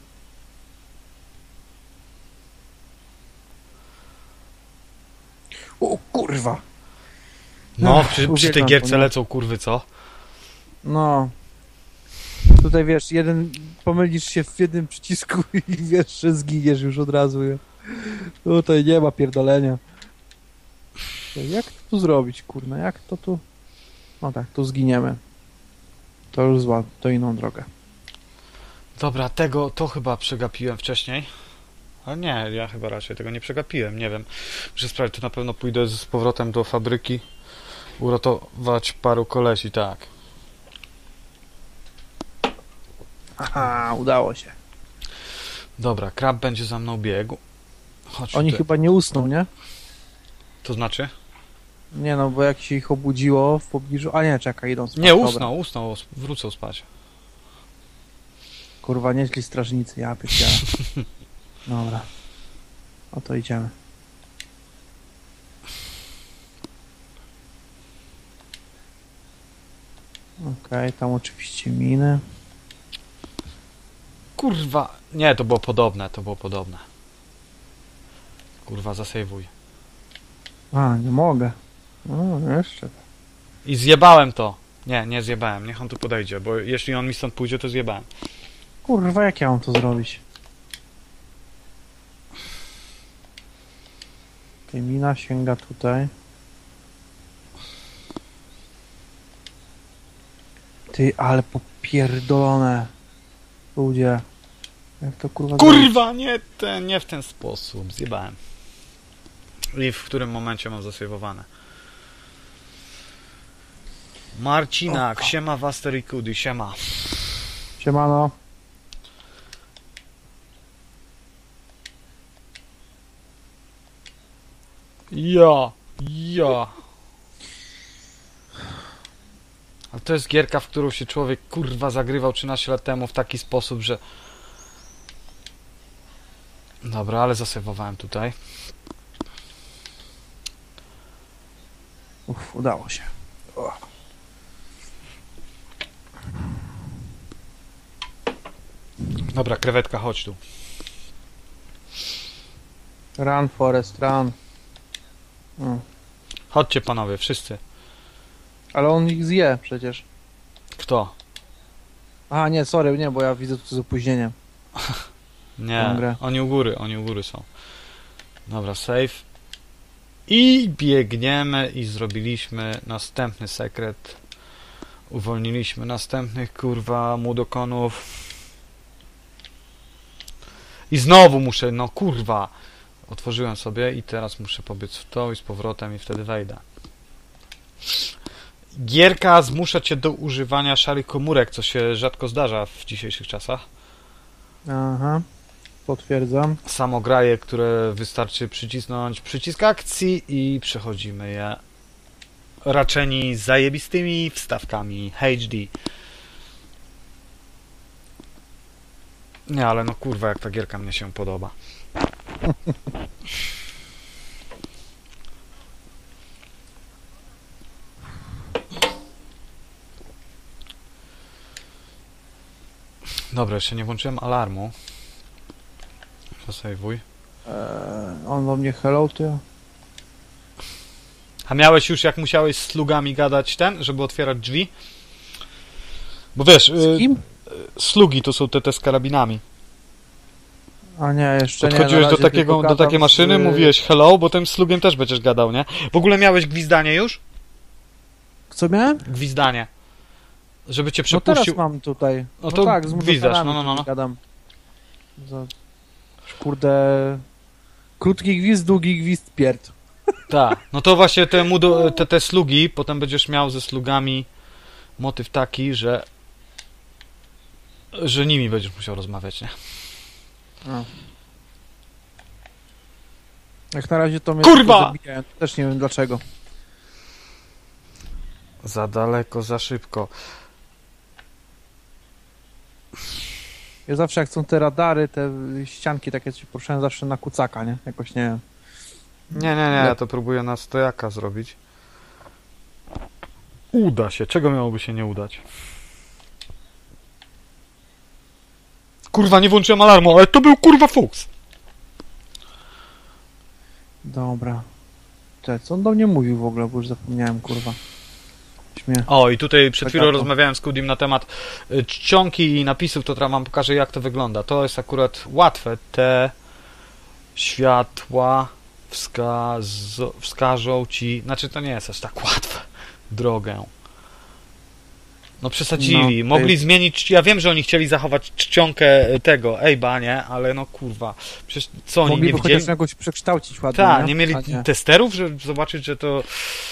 O kurwa! No, Ech, przy, przy tej uwielbiam to, gierce nie? lecą kurwy, co? No. Tutaj wiesz, jeden pomylisz się w jednym przycisku i wiesz, że zginiesz już od razu. nie? Tutaj nie ma pierdolenia. Jak to tu zrobić, kurna? Jak to tu... No tak, tu zginiemy. To już zła, to inną drogę. Dobra, tego, to chyba przegapiłem wcześniej. Ale nie, ja chyba raczej tego nie przegapiłem, nie wiem. Muszę sprawdzić, to na pewno pójdę z powrotem do fabryki. Uratować paru kolesi, tak. Aha, udało się. Dobra, krab będzie za mną biegł. Chodź Oni tutaj. chyba nie usną, nie? To znaczy? Nie no, bo jak się ich obudziło w pobliżu... A nie, czekaj, idą spać. Nie, Dobra. usnął, usnął, wrócą spać. Kurwa, nieźli strażnicy, ja pierdzielę. Dobra. O to idziemy. Okej, tam oczywiście miny. Kurwa, nie, to było podobne, to było podobne. Kurwa, zasejwuj. A, nie mogę. O, jeszcze. I zjebałem to. Nie, nie zjebałem, niech on tu podejdzie, bo jeśli on mi stąd pójdzie, to zjebałem. Kurwa, jak ja mam to zrobić? Okej, mina sięga tutaj. Ty, ale popierdolone. Ludzie. Jak to kurwa... zrobić? Kurwa, nie, ten, nie w ten sposób, zjebałem. I w którym momencie mam zasejwowane. Marcinak, siema Waster i Kudy, siema. Siemano. Ja, ja. A to jest gierka, w którą się człowiek kurwa zagrywał trzynaście lat temu w taki sposób, że... Dobra, ale zasejwowałem tutaj. Uff, udało się. O. Dobra, krewetka, chodź tu. Run, Forest, run. Mm. Chodźcie panowie, wszyscy. Ale on ich zje przecież. Kto? A nie, sorry, nie, bo ja widzę tu z opóźnieniem. Nie, oni u góry, oni u góry są. Dobra, save. I biegniemy i zrobiliśmy następny sekret. Uwolniliśmy następnych, kurwa, młodokonów. I znowu muszę, no kurwa. Otworzyłem sobie i teraz muszę pobiec w to i z powrotem i wtedy wejdę. Gierka zmusza cię do używania szarych komórek, co się rzadko zdarza w dzisiejszych czasach. Aha, potwierdzam. Samograje, które wystarczy przycisnąć przycisk akcji i przechodzimy je raczeni zajebistymi wstawkami H D. Nie, ale no kurwa, jak ta gierka mnie się podoba. Dobra, jeszcze nie włączyłem alarmu. Zasejwuj. Eee, on do mnie hello, to ja. A miałeś już, jak musiałeś z slugami gadać ten, żeby otwierać drzwi? Bo wiesz... Z kim? Y, slugi to są te, te z karabinami. A nie, jeszcze nie. Podchodziłeś do, takiego, do takiej maszyny, z... mówiłeś hello, bo tym slugiem też będziesz gadał, nie? W ogóle miałeś gwizdanie już? Co miałem? Gwizdanie. Żeby cię No przepuścił... teraz mam tutaj. No No to tak, z gwizdasz, muzykanami no, no, no. gadam. Za... Kurde... Krótki gwizd, długi gwizd, pierd. Tak. No to właśnie te, mudo, te, te slugi, potem będziesz miał ze slugami motyw taki, że że nimi będziesz musiał rozmawiać, nie? A. Jak na razie to mnie Kurwa! zabijają. Też nie wiem dlaczego. Za daleko, za szybko. Ja zawsze jak są te radary, te ścianki takie, co się poruszają, zawsze na kucaka, nie? Jakoś nie wiem. Nie, nie, nie, ja to próbuję na stojaka zrobić. Uda się. Czego miałoby się nie udać? Kurwa, nie włączyłem alarmu, ale to był kurwa fuks. Dobra. Cześć, co on do mnie mówił w ogóle, bo już zapomniałem, kurwa. Śmiech. O, i tutaj przed chwilą Taka to. rozmawiałem z Kudim na temat y, czcionki i napisów, to teraz wam pokażę, jak to wygląda. To jest akurat łatwe. Te światła wskazo, wskażą ci... Znaczy, to nie jest aż tak łatwe. Drogę. No przesadzili. No, Mogli jest... zmienić... Ja wiem, że oni chcieli zachować czcionkę tego Ejba, nie? Ale no kurwa. Przecież co oni Mogliby nie widzieli? chociaż jakoś przekształcić ładnie, Tak, nie? nie mieli nie. testerów, żeby zobaczyć, że to...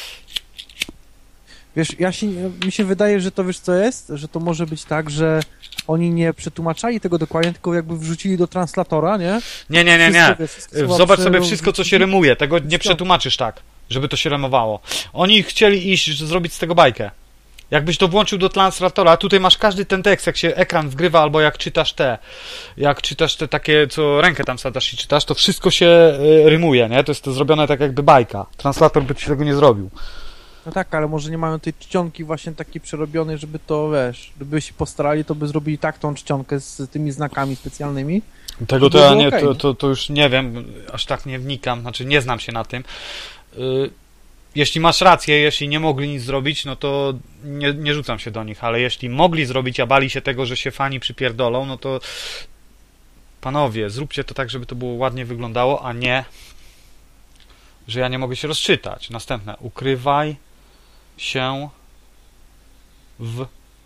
Wiesz, ja się, mi się wydaje, że to wiesz co jest? Że to może być tak, że oni nie przetłumaczali tego dokładnie, tylko jakby wrzucili do translatora, nie? Nie, nie, nie, nie. Wszystko, wiesz, wszystko słowa Zobacz prze- sobie wszystko, co się rymuje. Tego nie Wszystko. przetłumaczysz tak, żeby to się rymowało. Oni chcieli iść, zrobić z tego bajkę. Jakbyś to włączył do translatora, tutaj masz każdy ten tekst, jak się ekran wgrywa, albo jak czytasz te, jak czytasz te takie, co rękę tam sadasz i czytasz, to wszystko się y, rymuje, nie? To jest to zrobione tak jakby bajka. Translator by ci tego nie zrobił. No tak, ale może nie mają tej czcionki właśnie takiej przerobionej, żeby to, wiesz, gdyby się postarali, to by zrobili tak tą czcionkę z tymi znakami specjalnymi. Tego to To ja było nie, okej, to, nie? to, to już nie wiem, aż tak nie wnikam, znaczy nie znam się na tym. Y, Jeśli masz rację, jeśli nie mogli nic zrobić, no to nie, nie rzucam się do nich, ale jeśli mogli zrobić, a bali się tego, że się fani przypierdolą, no to panowie, zróbcie to tak, żeby to było ładnie wyglądało, a nie, że ja nie mogę się rozczytać. Następne. Ukrywaj się w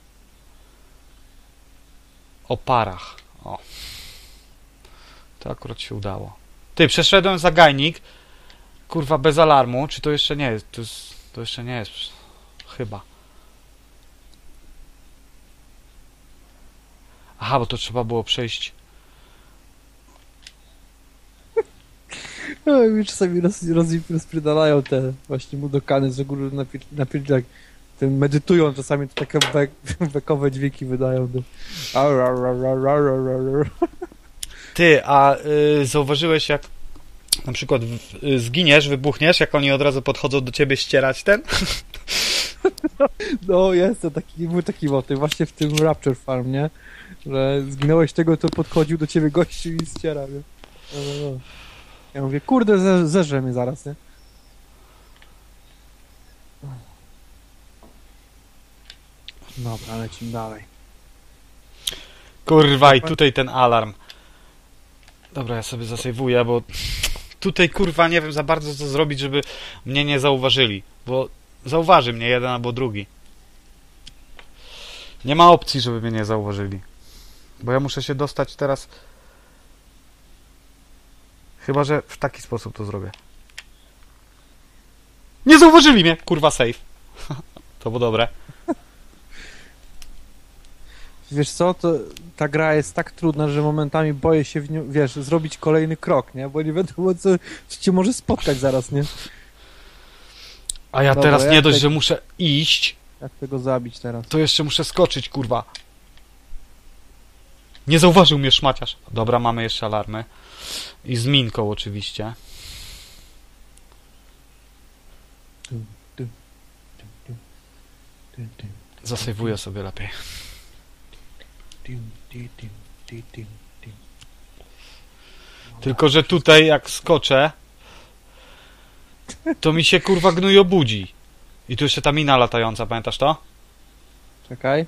oparach. O. To akurat się udało. Ty, przeszedłem zagajnik. Kurwa, bez alarmu. Czy to jeszcze nie jest? To, jest, to jeszcze nie jest. Chyba. Aha, bo to trzeba było przejść. No, mi czasami roz, roz, rozpierdalają te właśnie mudokany z góry napierdzielak. Tym medytują, czasami to takie bek, bekowe dźwięki wydają. Ty, a y, zauważyłeś jak na przykład w, y, zginiesz, wybuchniesz, jak oni od razu podchodzą do ciebie ścierać ten? No jest to taki, był taki motyw właśnie w tym Rapture Farm, nie? Że zginąłeś tego, to podchodził do ciebie gościu i ściera, nie? No, no, no. Ja mówię, kurde, ze, zeżre mnie zaraz, nie? Dobra, lecimy dalej. Kurwa, i tutaj ten alarm. Dobra, ja sobie zasejwuję, bo tutaj kurwa nie wiem za bardzo co zrobić, żeby mnie nie zauważyli, bo zauważy mnie jeden albo drugi. Nie ma opcji, żeby mnie nie zauważyli. Bo ja muszę się dostać teraz... Chyba, że w taki sposób to zrobię. Nie zauważyli mnie! Kurwa, safe. To było dobre. Wiesz co, to ta gra jest tak trudna, że momentami boję się w nią, wiesz, zrobić kolejny krok, nie? Bo nie wiadomo, co, co cię może spotkać zaraz, nie? A ja Dobra, teraz nie jak dość, te- że muszę iść, Jak tego zabić teraz? to jeszcze muszę skoczyć, kurwa. Nie zauważył mnie szmaciarz. Dobra, mamy jeszcze alarmy. I z minką oczywiście. Tum, tum, tum, tum, tum, tum, Zasejwuję sobie lepiej. tum, tum, tum, tum, tum, tum. Tylko, że tutaj jak skoczę, to mi się kurwa gnój obudzi. I tu jeszcze ta mina latająca, pamiętasz to? Czekaj.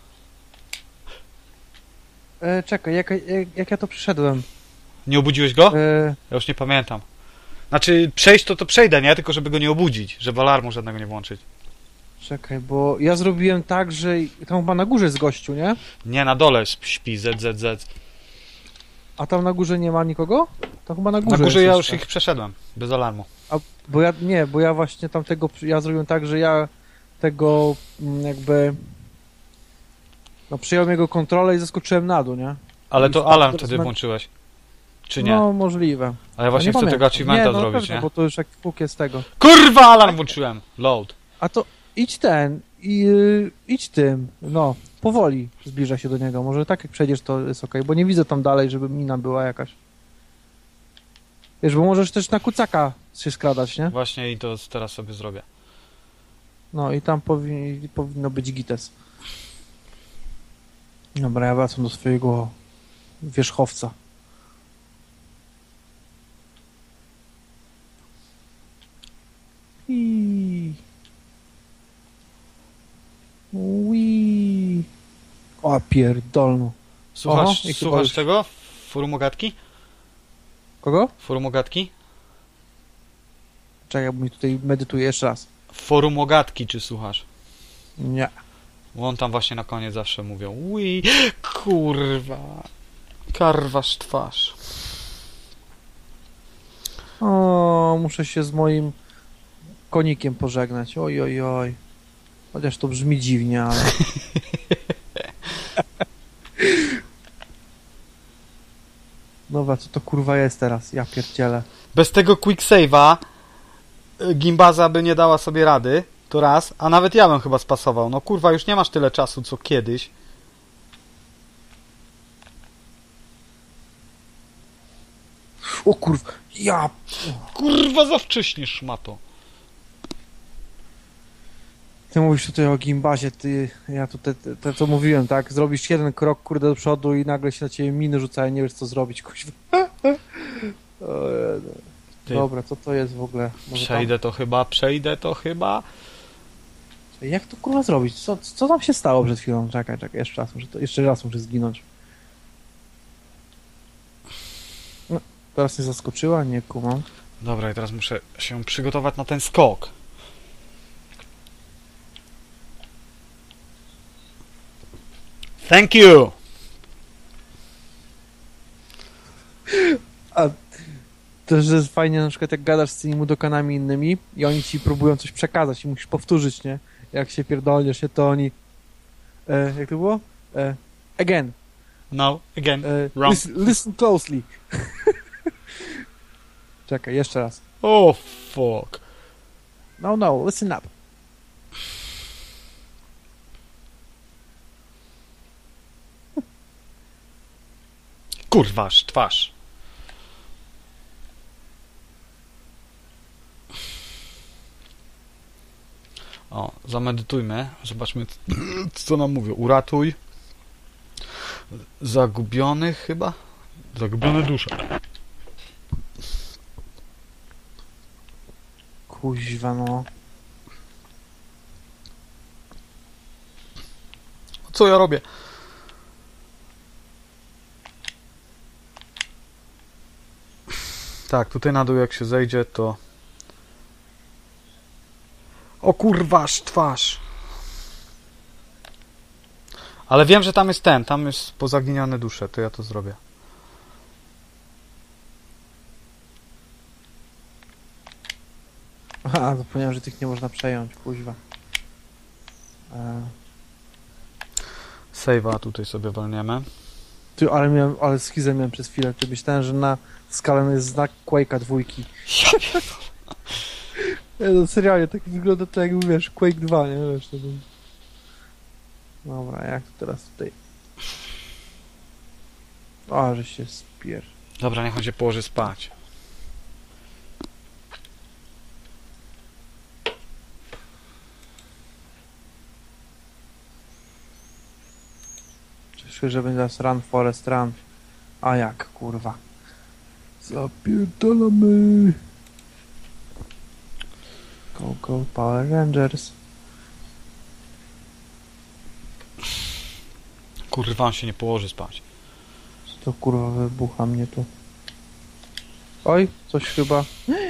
E, czekaj, jak, jak, jak ja to przeszedłem? Nie obudziłeś go? E, Ja już nie pamiętam. Znaczy, przejść to to przejdę, nie? Tylko żeby go nie obudzić, żeby alarmu żadnego nie włączyć. czekaj, bo ja zrobiłem tak, że tam chyba na górze jest gościu, nie? Nie, na dole śpi Z Z Z. A tam na górze nie ma nikogo? To chyba na górze Na górze jest ja już jeszcze. ich przeszedłem, bez alarmu. A, bo ja, nie, bo ja właśnie tam tego, ja zrobiłem tak, że ja tego mm, jakby no przyjąłem jego kontrolę i zaskoczyłem na dół, nie? Ale I to wpadł alarm teraz wtedy na- włączyłeś. Czy nie? No, możliwe. A ja właśnie A nie chcę tego pamiętam. achievementa nie, no, zrobić, pewno, nie? bo to już jak fuk jest tego. Kurwa, alarm włączyłem! Load. A to idź ten i yy, idź tym, no, powoli zbliża się do niego. Może tak jak przejdziesz to jest okej, bo nie widzę tam dalej, żeby mina była jakaś. Wiesz, bo możesz też na kucaka się skradać, nie? Właśnie i to teraz sobie zrobię. No i tam powi powinno być gites. Dobra, ja wracam do swojego wierzchowca. I Ui. O pierdolno. Słuchasz, Oho, i chyba słuchasz już- tego? Forumogatki? Kogo? Forumogatki? Czekaj, bo mi tutaj medytuje jeszcze raz. Forumogatki, czy słuchasz? Nie. Bo on tam właśnie na koniec zawsze mówią ui, kurwa, karwasz twarz. O, muszę się z moim konikiem pożegnać. Oj, oj, oj. Chociaż to brzmi dziwnie, ale... Dobra, co to kurwa jest teraz? Ja pierdzielę. Bez tego quick save'a y, Gimbaza by nie dała sobie rady, to raz, a nawet ja bym chyba spasował. No kurwa, już nie masz tyle czasu, co kiedyś. O kurwa, ja... Kurwa, za wcześnie, szmato. Ty mówisz tutaj o gimbazie, ty... Ja tutaj, te, te, co mówiłem, tak? Zrobisz jeden krok, kurde, do przodu i nagle się na ciebie miny rzucają, nie wiesz co zrobić, kuźwa. O Jezu. Ty. Dobra, co to jest w ogóle? Może Przejdę to chyba, przejdę to chyba. Tam... Jak to kurwa zrobić? Co, co tam się stało przed chwilą? Czekaj, czekaj, jeszcze raz muszę, to, jeszcze raz muszę zginąć. No, teraz nie zaskoczyła? Nie kumam. Dobra, i teraz muszę się przygotować na ten skok. Thank you! A to, że jest fajnie na przykład jak gadasz z tymi mudokanami innymi i oni ci próbują coś przekazać i musisz powtórzyć, nie? Jak się pierdolniesz się, to oni... E, jak to było? E, again. No, again. E, Wrong. listen, listen closely. Czekaj, jeszcze raz. Oh, fuck. No, no, listen up. Kurważ, twarz. O, zamedytujmy. Zobaczmy, co nam mówią. Uratuj. Zagubiony chyba? Zagubione dusze. Kuźwa, no. Co ja robię? Tak, tutaj na dół jak się zejdzie, to... O kurważ, twarz. Ale wiem, że tam jest ten, tam jest pozaginione dusze, to ja to zrobię. Aha, zapomniałem, że tych nie można przejąć, kuźwa. E... Save'a tutaj sobie walniemy. Ty, ale miałem, ale schizę miałem przez chwilę. Ty myślałem, że na skalę jest znak Quake'a dwójki. Ja, no serialnie, tak wygląda to jak, wiesz, Quake dwa, nie? Wiesz, to... Dobra, jak to teraz tutaj... O, że się spier... Dobra, niech on się położy spać. Cieszę, że będzie teraz Run Forest Run. A jak, kurwa. Zapierdolamy. Go, go, Power Rangers. Kurwa, on się nie położy spać. Co to kurwa wybucha mnie tu? Oj, coś chyba.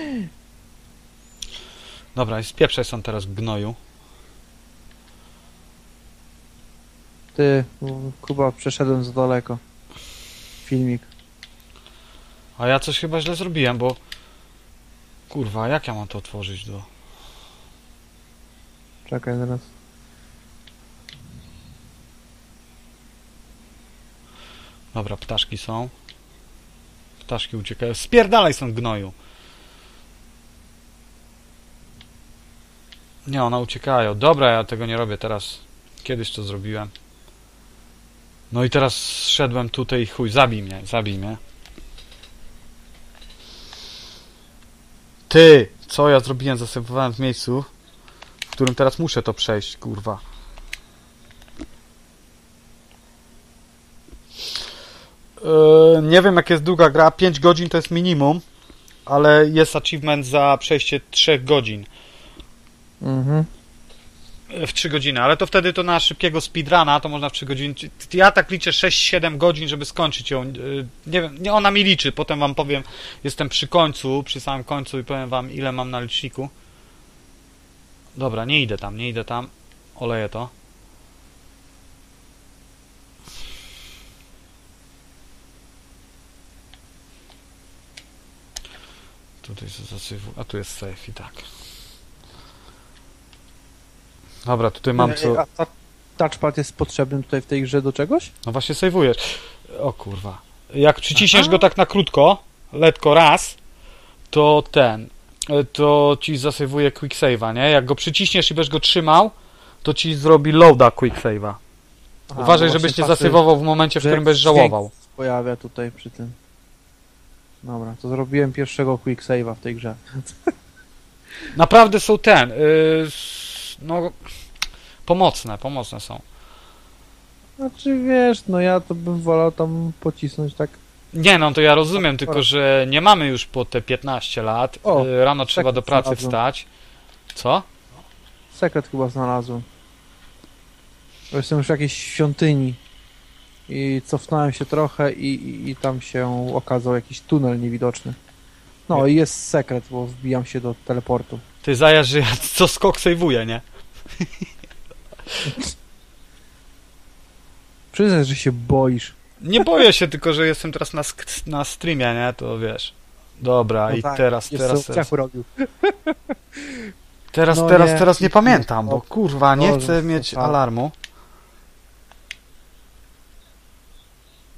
Dobra, i spieprzaj są teraz gnoju. Ty, Kuba, przeszedłem za daleko. Filmik. A ja coś chyba źle zrobiłem, bo... Kurwa, jak ja mam to otworzyć do... Czekaj zaraz. Dobra, ptaszki są. Ptaszki uciekają. Spierdalaj są gnoju. Nie, one uciekają. Dobra, ja tego nie robię teraz. Kiedyś to zrobiłem. No i teraz szedłem tutaj i chuj, zabij mnie, zabij mnie. Ty! Co ja zrobiłem? Zasypowałem w miejscu, w którym teraz muszę to przejść, kurwa. Yy, nie wiem jak jest długa gra, pięć godzin to jest minimum, ale jest achievement za przejście trzech godzin. Mhm. W trzy godziny, ale to wtedy to na szybkiego speedruna to można w trzy godziny. Ja tak liczę sześć siedem godzin, żeby skończyć ją. Nie wiem, nie ona mi liczy, potem wam powiem, jestem przy końcu, przy samym końcu i powiem wam ile mam na liczniku. Dobra, nie idę tam, nie idę tam. Oleję to. Tutaj się zasywu, a tu jest safe i tak. Dobra, tutaj mam co... A ta, touchpad jest potrzebny tutaj w tej grze do czegoś? No właśnie sejwujesz. O kurwa. Jak przyciśniesz Aha. go tak na krótko, letko raz, to ten, to ci zasejwuje quick save'a, nie? Jak go przyciśniesz i będziesz go trzymał, to ci zrobi loada quick save'a. Aha, Uważaj, no żebyś właśnie nie patrzę, zasejwował w momencie, w że którym jak będziesz żałował. dźwięk pojawia tutaj przy tym. Dobra, to zrobiłem pierwszego quick save'a w tej grze. Naprawdę są ten, yy, no, pomocne, pomocne są. Znaczy wiesz, no ja to bym wolał tam pocisnąć tak. Nie, no to ja rozumiem, tylko że nie mamy już po te piętnaście lat. O, Yy, Rano trzeba do pracy znalazłem. wstać. Co? Sekret chyba znalazłem. Bo jestem już w jakiejś świątyni. I cofnąłem się trochę i, i, i tam się okazał jakiś tunel niewidoczny. No i jest sekret, bo wbijam się do teleportu. Ty zajasz, że ja co skok sejwuję, nie? Przyznaj, że się boisz. Nie boję się, tylko że jestem teraz na, sk- na streamie, nie? To wiesz. Dobra, No i tak, teraz, jeszcze teraz, w teraz, ciachu robił. teraz, No teraz, nie. teraz nie pamiętam, bo No, kurwa, nie Boże, chcę mieć totalnie. alarmu.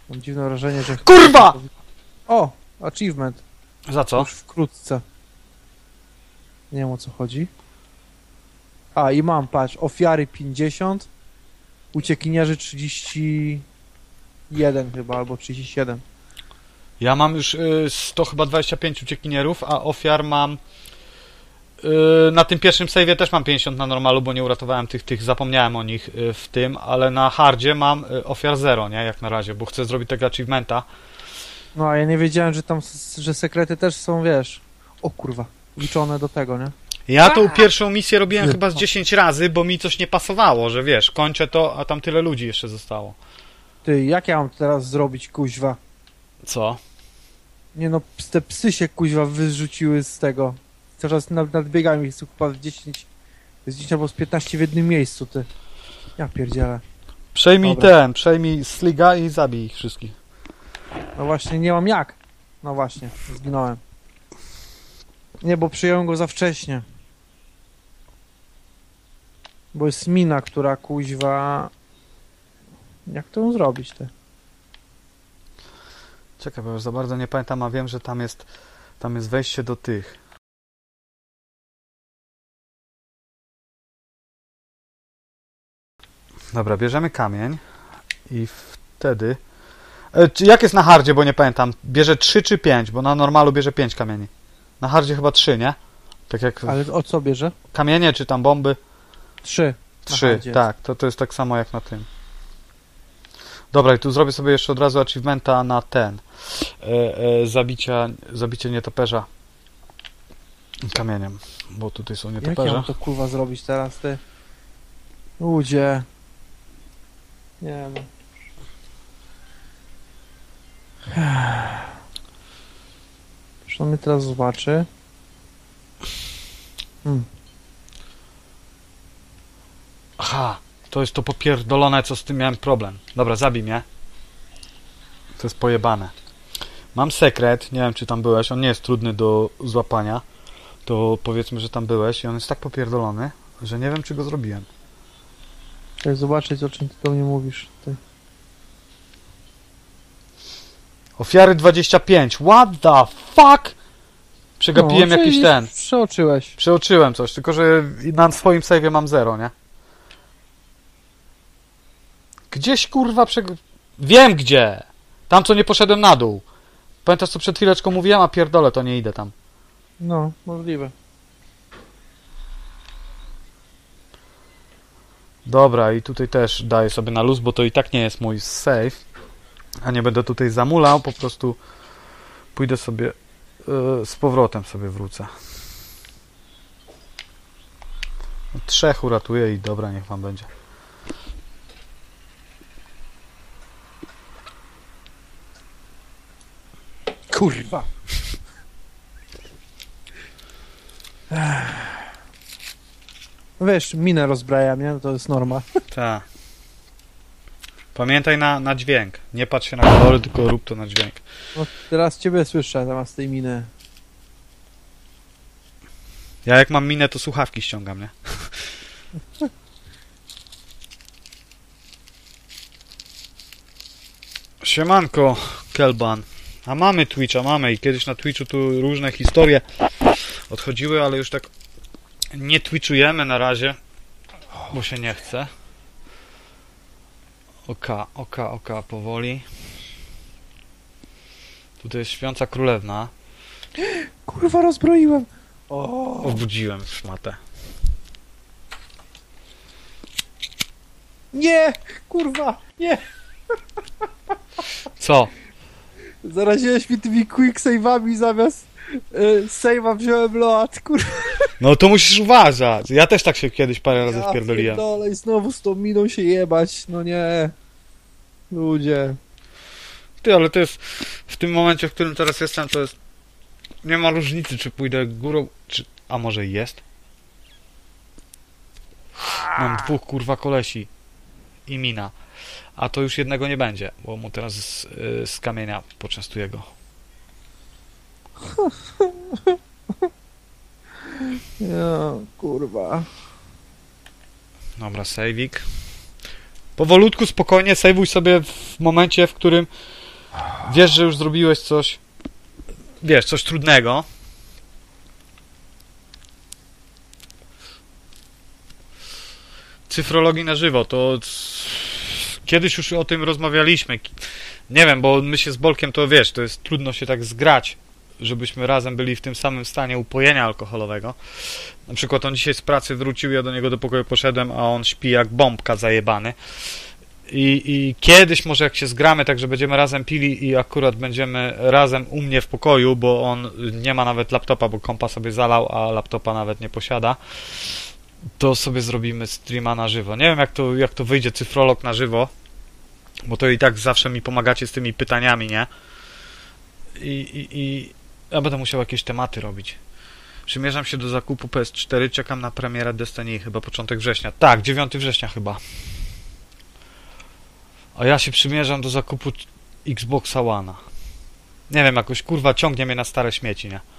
Mam dziwne wrażenie, że... KURWA! O! Achievement. Za co? Już wkrótce. Nie wiem, o co chodzi. A, i mam, patrz, ofiary pięćdziesiąt, uciekinierzy trzydzieści jeden chyba, albo trzydzieści siedem. Ja mam już y, sto chyba dwadzieścia pięć uciekinierów, a ofiar mam... Y, na tym pierwszym save'ie też mam pięćdziesiąt na normalu, bo nie uratowałem tych, tych zapomniałem o nich y, w tym, ale na hardzie mam y, ofiar zero, nie? Jak na razie, bo chcę zrobić tego achievementa. No, a ja nie wiedziałem, że tam, s- że sekrety też są, wiesz... O kurwa, liczone do tego, nie? Ja tą pierwszą misję robiłem chyba z dziesięć razy, bo mi coś nie pasowało, że wiesz, kończę to, a tam tyle ludzi jeszcze zostało. Ty, jak ja mam teraz zrobić, kuźwa? Co? Nie no, ps- te psy się kuźwa wyrzuciły z tego. Cały czas nad, nadbiegają ich chyba w dziesięć, z dziesięć albo z piętnaście w jednym miejscu, ty. Ja pierdzielę. Przejmij Dobra. ten, przejmij sliga i zabij ich wszystkich. No właśnie, nie mam jak. No właśnie, zginąłem. Nie, bo przyjąłem go za wcześnie. Bo jest mina, która kuźwa... Jak to ją zrobić, ty? Czekaj, bo już za bardzo nie pamiętam, a wiem, że tam jest, tam jest wejście do tych. Dobra, bierzemy kamień i wtedy... E, czy- jak jest na hardzie, bo nie pamiętam? Bierze trzy czy pięć, bo na normalu bierze pięć kamieni. Na hardzie chyba trzy, nie? Tak jak Ale o co bierze? kamienie czy tam bomby. Trzy. Trzy, hardzie. tak, to, to jest tak samo jak na tym. Dobra, i tu zrobię sobie jeszcze od razu achievementa na ten. E, e, zabicia, zabicie nietoperza kamieniem, bo tutaj są Jak ja nietoperze. mam to kurwa zrobić teraz, ty? Ludzie. Nie no. Zresztą mnie teraz zobaczy. Hmm. Aha, to jest to popierdolone, co z tym miałem problem. Dobra, zabij mnie. To jest pojebane. Mam sekret, nie wiem czy tam byłeś, on nie jest trudny do złapania. To powiedzmy, że tam byłeś i on jest tak popierdolony, że nie wiem czy go zrobiłem. Chcę zobaczyć, o czym ty do mnie mówisz. Ty. Ofiary dwadzieścia pięć, what the fuck? Przegapiłem No, jakiś czyli ten. Przeoczyłeś. Przeoczyłem coś, tylko że na swoim save'ie mam zero, nie? Gdzieś kurwa prze... Wiem gdzie! Tam co nie poszedłem na dół. Pamiętasz co przed chwileczką mówiłem, a pierdolę to nie idę tam. No, możliwe. Dobra, i tutaj też daję sobie na luz, bo to i tak nie jest mój save. A nie będę tutaj zamulał, po prostu pójdę sobie yy, z powrotem sobie wrócę. Trzech uratuję i dobra, niech wam będzie. Kurwa. Wiesz, minę rozbrajam, nie? To jest norma. Tak. Pamiętaj na, na dźwięk. Nie patrz się na kolory, tylko rób to na dźwięk. No, teraz ciebie słyszę zamiast tej miny. Ja jak mam minę, to słuchawki ściągam, nie? Siemanko, Kelban. A mamy Twitcha, mamy i kiedyś na Twitchu tu różne historie odchodziły, ale już tak nie twitchujemy na razie, bo się nie chce. Oka, oka, oka, powoli. Tutaj jest śpiąca królewna. Kurwa, rozbroiłem. O. Obudziłem szmatę. Nie! Kurwa! Nie! Co? Zaraziłeś mi tymi quick save'ami zamiast y, save'a wziąłem loat, kurwa. No to musisz uważać. Ja też tak się kiedyś parę razy Ja wpierdoliłem. pierdolę i znowu z tą miną się jebać, no nie. Ludzie. Ty, ale to jest w tym momencie, w którym teraz jestem, to jest... Nie ma różnicy, czy pójdę górą, czy... A może i jest? Mam dwóch kurwa kolesi i mina. A to już jednego nie będzie, bo mu teraz z, y, z kamienia poczęstuję go. Ja, kurwa. Dobra, saveik. Powolutku, spokojnie, sejwuj sobie w momencie, w którym Wiesz, że już zrobiłeś coś, wiesz, coś trudnego. Cyfrologii na żywo, to kiedyś już o tym rozmawialiśmy. Nie wiem, bo my się z Bolkiem, to wiesz, to jest trudno się tak zgrać, żebyśmy razem byli w tym samym stanie upojenia alkoholowego. Na przykład on dzisiaj z pracy wrócił, ja do niego do pokoju poszedłem, a on śpi jak bombka zajebany. I, I kiedyś może jak się zgramy, tak że będziemy razem pili i akurat będziemy razem u mnie w pokoju, bo on nie ma nawet laptopa, bo kompa sobie zalał, a laptopa nawet nie posiada, to sobie zrobimy streama na żywo. Nie wiem jak to, jak to wyjdzie, cyfrolog na żywo, bo to i tak zawsze mi pomagacie z tymi pytaniami, nie? I, i, i ja będę musiał jakieś tematy robić. Przymierzam się do zakupu P S cztery, czekam na premierę Destiny, chyba początek września. Tak, dziewiątego września chyba. A ja się przymierzam do zakupu Xboxa One'a. Nie wiem, jakoś kurwa ciągnie mnie na stare śmieci, nie?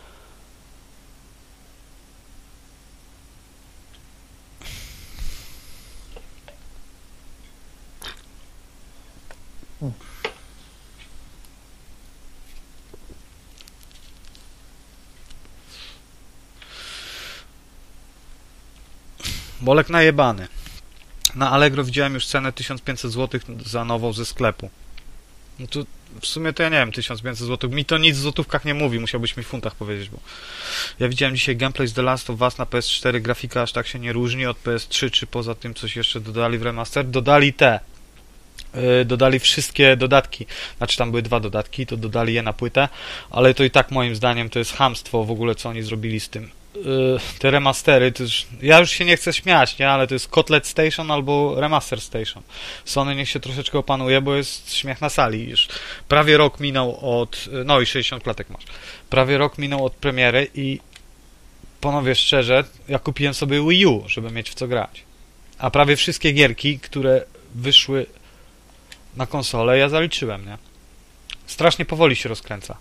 Bolek najebany. Na Allegro widziałem już cenę tysiąc pięćset złotych za nową ze sklepu. No to w sumie to ja nie wiem, tysiąc pięćset złotych. Mi to nic w złotówkach nie mówi, musiałbyś mi w funtach powiedzieć, bo ja widziałem dzisiaj gameplay z The Last of Us na P S cztery, grafika aż tak się nie różni od P S trzy, czy poza tym coś jeszcze dodali w remaster. Dodali te. Yy, dodali wszystkie dodatki. Znaczy tam były dwa dodatki, to dodali je na płytę, ale to i tak moim zdaniem to jest chamstwo w ogóle, co oni zrobili z tym. Te remastery, to już, ja już się nie chcę śmiać, nie, ale to jest Kotlet Station albo Remaster Station. Sony niech się troszeczkę opanuje, bo jest śmiech na sali. Już prawie rok minął od, no i sześćdziesiąt klatek masz. Prawie rok minął od premiery i panowie szczerze, ja kupiłem sobie Wii U, żeby mieć w co grać. A prawie wszystkie gierki, które wyszły na konsolę, ja zaliczyłem, nie? Strasznie powoli się rozkręca.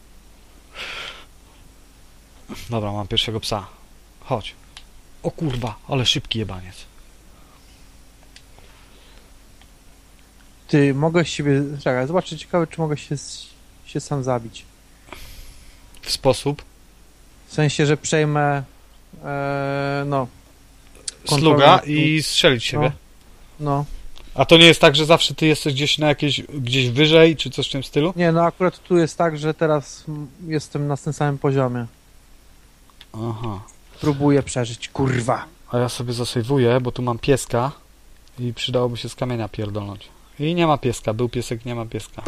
Dobra, mam pierwszego psa. Chodź. O kurwa, ale szybki jebaniec. Ty, mogę siebie... Czekaj, zobaczę, ciekawe, czy mogę się, się sam zabić. W sposób? W sensie, że przejmę... E, no... Sluga i strzelić siebie. No. no. A to nie jest tak, że zawsze ty jesteś gdzieś na jakieś... gdzieś wyżej, czy coś w tym stylu? Nie, no akurat tu jest tak, że teraz jestem na tym samym poziomie. Aha. Próbuję przeżyć, kurwa. A ja sobie zasejwuję, bo tu mam pieska i przydałoby się z kamienia pierdolnąć. I nie ma pieska, był piesek, nie ma pieska.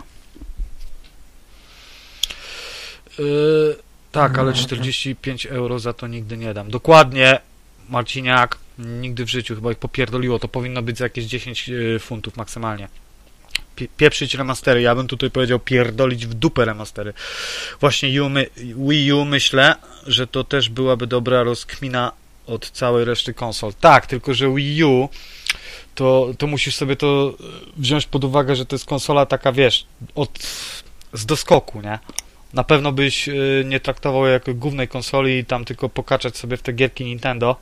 Yy, tak, ale czterdzieści pięć euro za to nigdy nie dam. Dokładnie, Marciniak, nigdy w życiu, chyba ich popierdoliło. To powinno być za jakieś dziesięć funtów maksymalnie. Pie pieprzyć remastery, ja bym tutaj powiedział pierdolić w dupę remastery. Właśnie Wii U myślę, że to też byłaby dobra rozkmina od całej reszty konsol. Tak, tylko że Wii U to, to musisz sobie to wziąć pod uwagę, że to jest konsola taka, wiesz, od, z doskoku, nie? Na pewno byś y, nie traktował jako głównej konsoli i tam tylko pokaczać sobie w te gierki Nintendo.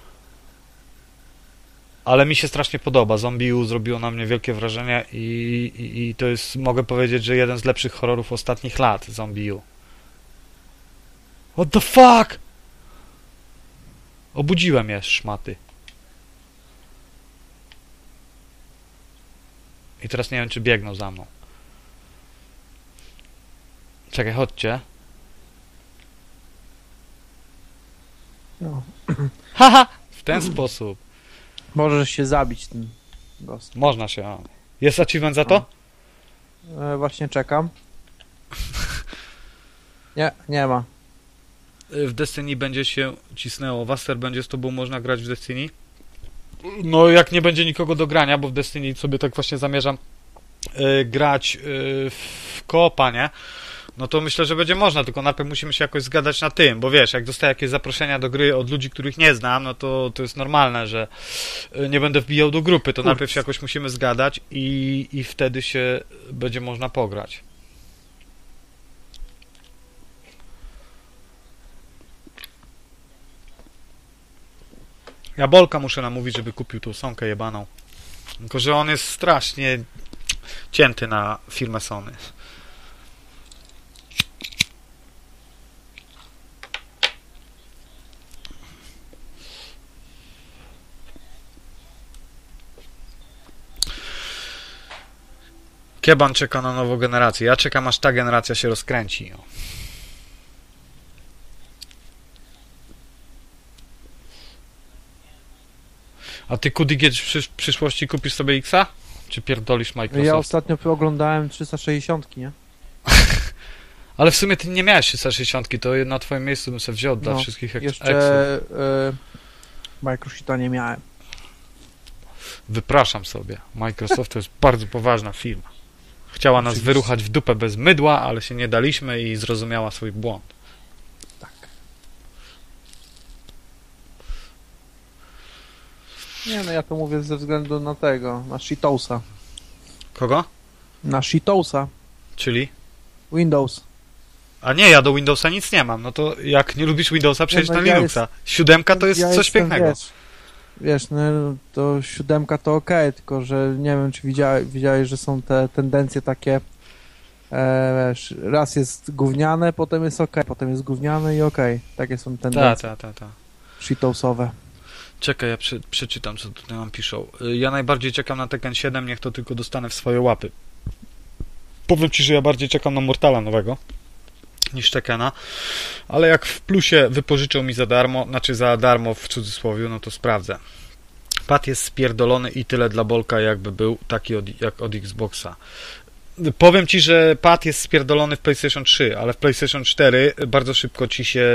Ale mi się strasznie podoba. Zombie U zrobiło na mnie wielkie wrażenie i, i, i to jest, mogę powiedzieć, że jeden z lepszych horrorów ostatnich lat, Zombie U. What the fuck? Obudziłem je, szmaty. I teraz nie wiem, czy biegną za mną. Czekaj, chodźcie. No. Haha! W ten sposób. Możesz się zabić tym ghost. Można się. A. Jest achievement za to? E, właśnie czekam. Nie, nie ma. W Destiny będzie się cisnęło. Waster, będzie z tobą można grać w Destiny? No, jak nie będzie nikogo do grania, bo w Destiny sobie tak właśnie zamierzam yy, grać yy, w koopa, nie? No to myślę, że będzie można, tylko najpierw musimy się jakoś zgadać na tym, bo wiesz, jak dostaję jakieś zaproszenia do gry od ludzi, których nie znam, no to to jest normalne, że nie będę wbijał do grupy, to Kurs. Najpierw się jakoś musimy zgadać i, i wtedy się będzie można pograć. Ja Bolka muszę namówić, żeby kupił tą Sonkę jebaną. Tylko że on jest strasznie cięty na firmę Sony. Kieban czeka na nową generację. Ja czekam, aż ta generacja się rozkręci. O. A ty, Kudigieć, w przysz- przyszłości kupisz sobie X-a? Czy pierdolisz Microsoft? Ja ostatnio oglądałem trzysta sześćdziesiąt, nie? Ale w sumie ty nie miałeś trzysta sześćdziesiąt, to na twoim miejscu bym sobie wziął dla No, wszystkich ex- Jeszcze y, Microshita nie miałem. Wypraszam sobie. Microsoft to jest bardzo poważna firma. Chciała nas Oczywiście. wyruchać w dupę bez mydła, ale się nie daliśmy i zrozumiała swój błąd. Tak. Nie no, ja to mówię ze względu na tego, na Shitousa. Kogo? Na Shitousa. Czyli? Windows. A nie, ja do Windowsa nic nie mam. No to jak nie lubisz Windowsa, przejdź no na ja Linuxa. Siódemka to jest ja coś jestem, pięknego. Wiesz, wiesz no, to siódemka to okej, tylko że nie wiem, czy widziałeś, widziałeś że są te tendencje takie, e, wiesz, raz jest gówniane, potem jest okej, potem jest gówniane i okej. Takie są Tak, tendencje tak, tak, tak. shitousowe. Czekaj, ja prze, przeczytam, co tutaj nam piszą. Y, Ja najbardziej czekam na Tekken siedem, niech to tylko dostanę w swoje łapy. Powiem ci, że ja bardziej czekam na Mortala nowego niż Tekkena, ale jak w plusie wypożyczą mi za darmo, znaczy za darmo w cudzysłowie, no to sprawdzę. Pad jest spierdolony i tyle dla Bolka, jakby był taki od, jak od Xboxa. Powiem ci, że pad jest spierdolony w PlayStation trzy, ale w PlayStation cztery bardzo szybko ci się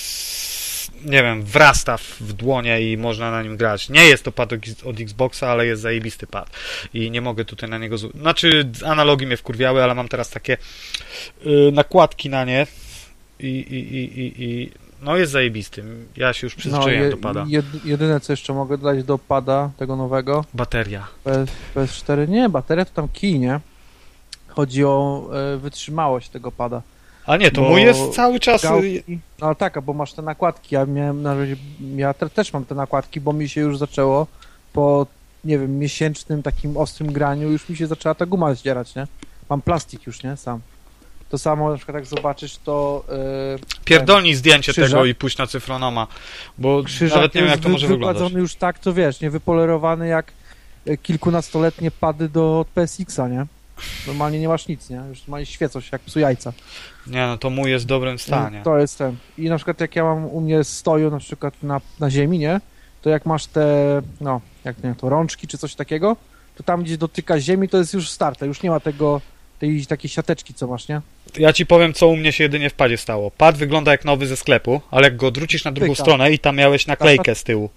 s- nie wiem, wrasta w, w dłonie i można na nim grać. Nie jest to pad od, od Xboxa, ale jest zajebisty pad. I nie mogę tutaj na niego... Z... Znaczy, analogi mnie wkurwiały, ale mam teraz takie yy, nakładki na nie i, i, i, i, i no jest zajebisty. Ja się już przyzwyczaiłem je- do pada. jed- jedyne, co jeszcze mogę dodać do pada tego nowego, Bateria. P S cztery, nie, bateria to tam kij, nie? Chodzi o e, wytrzymałość tego pada. A nie, to Bo mój jest cały czas... Gałki, no ale tak, bo masz te nakładki, ja miałem na razie, ja te, też mam te nakładki, bo mi się już zaczęło po, nie wiem, miesięcznym takim ostrym graniu, już mi się zaczęła ta guma zdzierać, nie? Mam plastik już, nie? Sam. To samo, na przykład jak zobaczysz, to yy, Pierdolnij zdjęcie krzyżak. tego i puść na cyfronoma, bo krzyżak nawet nie wiem, jak jest to może wy- wyglądać. wykładzony już tak, to wiesz, nie? Wypolerowany jak e, kilkunastoletnie pady do P S X a, nie? Normalnie nie masz nic, nie? Już normalnie świecą się jak psu jajca. Nie, no to mój jest w dobrym stanie. To jest ten. I na przykład jak ja mam u mnie stoju na przykład na, na ziemi, nie? To jak masz te, no, jak nie, to rączki czy coś takiego, to tam gdzie dotyka ziemi, to jest już starte. Już nie ma tego, tej takiej siateczki, co masz, nie? Ja ci powiem, co u mnie się jedynie w padzie stało. Pad wygląda jak nowy ze sklepu, ale jak go odwrócisz na drugą Pyka. stronę i tam miałeś naklejkę z tyłu.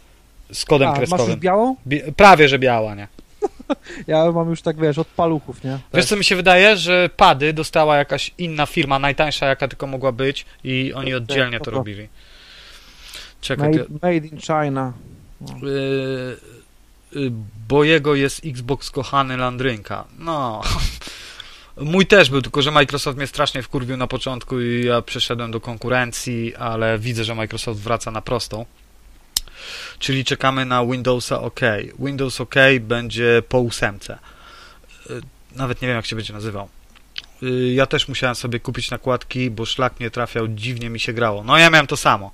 Z kodem A, masz już kreskowym. białą? Bi- prawie, że biała, nie? Ja mam już tak, wiesz, od paluchów, nie? Wiesz, co mi się wydaje? Że pady dostała jakaś inna firma, najtańsza jaka tylko mogła być i oni oddzielnie to to- robili. Czekaj, Made, ty- made in China. Yy, yy, bo jego jest Xbox kochany Landrynka. No. Mój też był, tylko że Microsoft mnie strasznie wkurwił na początku i ja przeszedłem do konkurencji, ale widzę, że Microsoft wraca na prostą. Czyli czekamy na Windowsa OK. Windows OK będzie po ósemce. Yy, Nawet nie wiem, jak się będzie nazywał. Yy, Ja też musiałem sobie kupić nakładki, bo szlak nie trafiał, dziwnie mi się grało. No ja miałem to samo.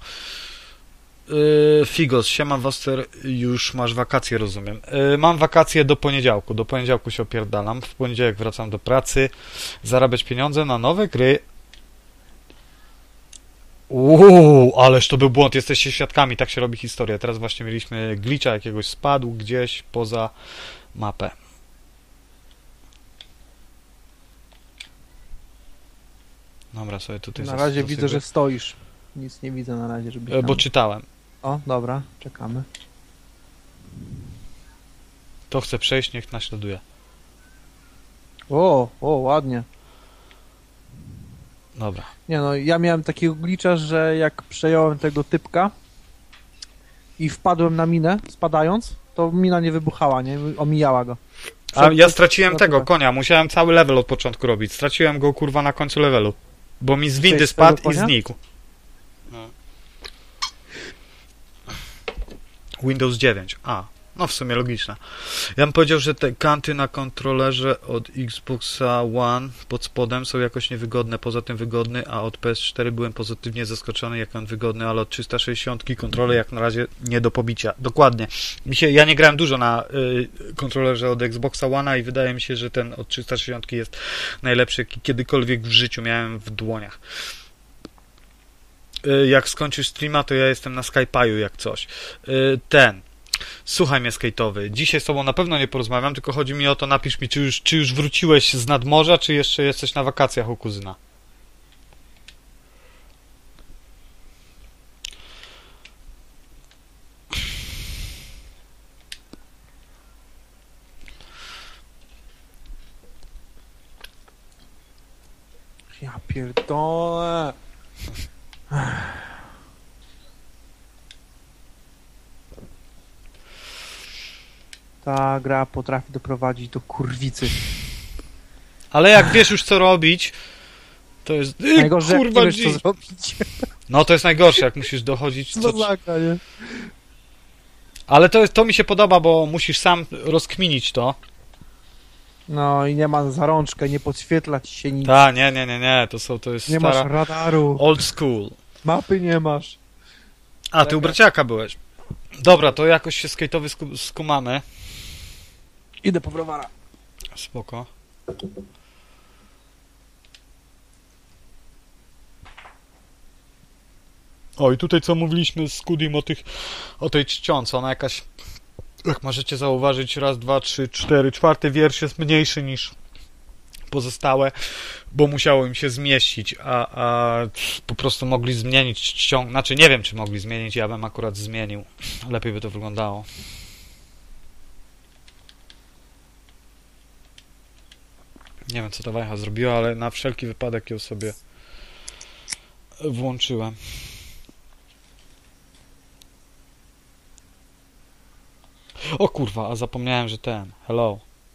Yy, Figos, siema Woster, już masz wakacje, rozumiem. Yy, mam wakacje do poniedziałku. Do poniedziałku się opierdalam. W poniedziałek wracam do pracy. Zarabiać pieniądze na nowe gry. Uuu, ależ to był błąd. Jesteście świadkami, tak się robi historia. Teraz właśnie mieliśmy glitcha jakiegoś, spadł gdzieś poza mapę. Dobra, sobie tutaj Na zas- razie zasypię. widzę, że stoisz. Nic nie widzę na razie, żeby... Yy, Bo czytałem. O, dobra, czekamy. To chcę przejść, niech naśladuje. O, o, ładnie. Dobra. Nie no, ja miałem takiego glitcha, że jak przejąłem tego typka i wpadłem na minę, spadając, to mina nie wybuchała, nie? Omijała go. A ja Przed- straciłem no tego tak. konia, musiałem cały level od początku robić. Straciłem go kurwa na końcu levelu. Bo mi z windy Chciałeś spadł tego i konia? znikł. No. Windows dziewięć. A, No w sumie logiczne. Ja bym powiedział, że te kanty na kontrolerze od Xboxa One pod spodem są jakoś niewygodne, poza tym wygodny, a od P S cztery byłem pozytywnie zaskoczony, jak on wygodny, ale od trzysta sześćdziesiąt kontroler jak na razie nie do pobicia. Dokładnie. Mi się, ja nie grałem dużo na y, kontrolerze od Xboxa One'a i wydaje mi się, że ten od trzysta sześćdziesiąt jest najlepszy, jaki kiedykolwiek w życiu miałem w dłoniach. Y, jak skończysz streama, to ja jestem na Skype'u jak coś. Y, ten. Słuchaj mnie, skejtowy. Dzisiaj z tobą na pewno nie porozmawiam, tylko chodzi mi o to, napisz mi, czy już, czy już wróciłeś z nadmorza, czy jeszcze jesteś na wakacjach u kuzyna. Ja pierdolę. Ta gra potrafi doprowadzić do kurwicy. Ale jak wiesz już co robić, to jest... Yy, Najgorzej, kurwa, jak nie wiesz co zrobić. No to jest najgorsze, jak musisz dochodzić... No Co... zaka, nie? Ale to, jest, to mi się podoba, bo musisz sam rozkminić to. No i nie ma za rączkę, nie podświetla ci się nic. Ta, nie, nie, nie, nie, to są, to jest Nie stara... masz radaru. Old school. Mapy nie masz. A, ty u braciaka byłeś. Dobra, to jakoś się skejtowy sku skumamy. Idę po browara. Spoko. O, i tutaj co mówiliśmy z Kudim o tych, o tej czcionce, ona jakaś, jak możecie zauważyć, raz, dwa, trzy, cztery, czwarty wiersz jest mniejszy niż pozostałe, bo musiało im się zmieścić, a, a po prostu mogli zmienić czcią, znaczy nie wiem, czy mogli zmienić, ja bym akurat zmienił. Lepiej by to wyglądało. Nie wiem, co ta wajcha zrobiła, ale na wszelki wypadek ją sobie włączyłem. O kurwa, a zapomniałem, że ten. Hello.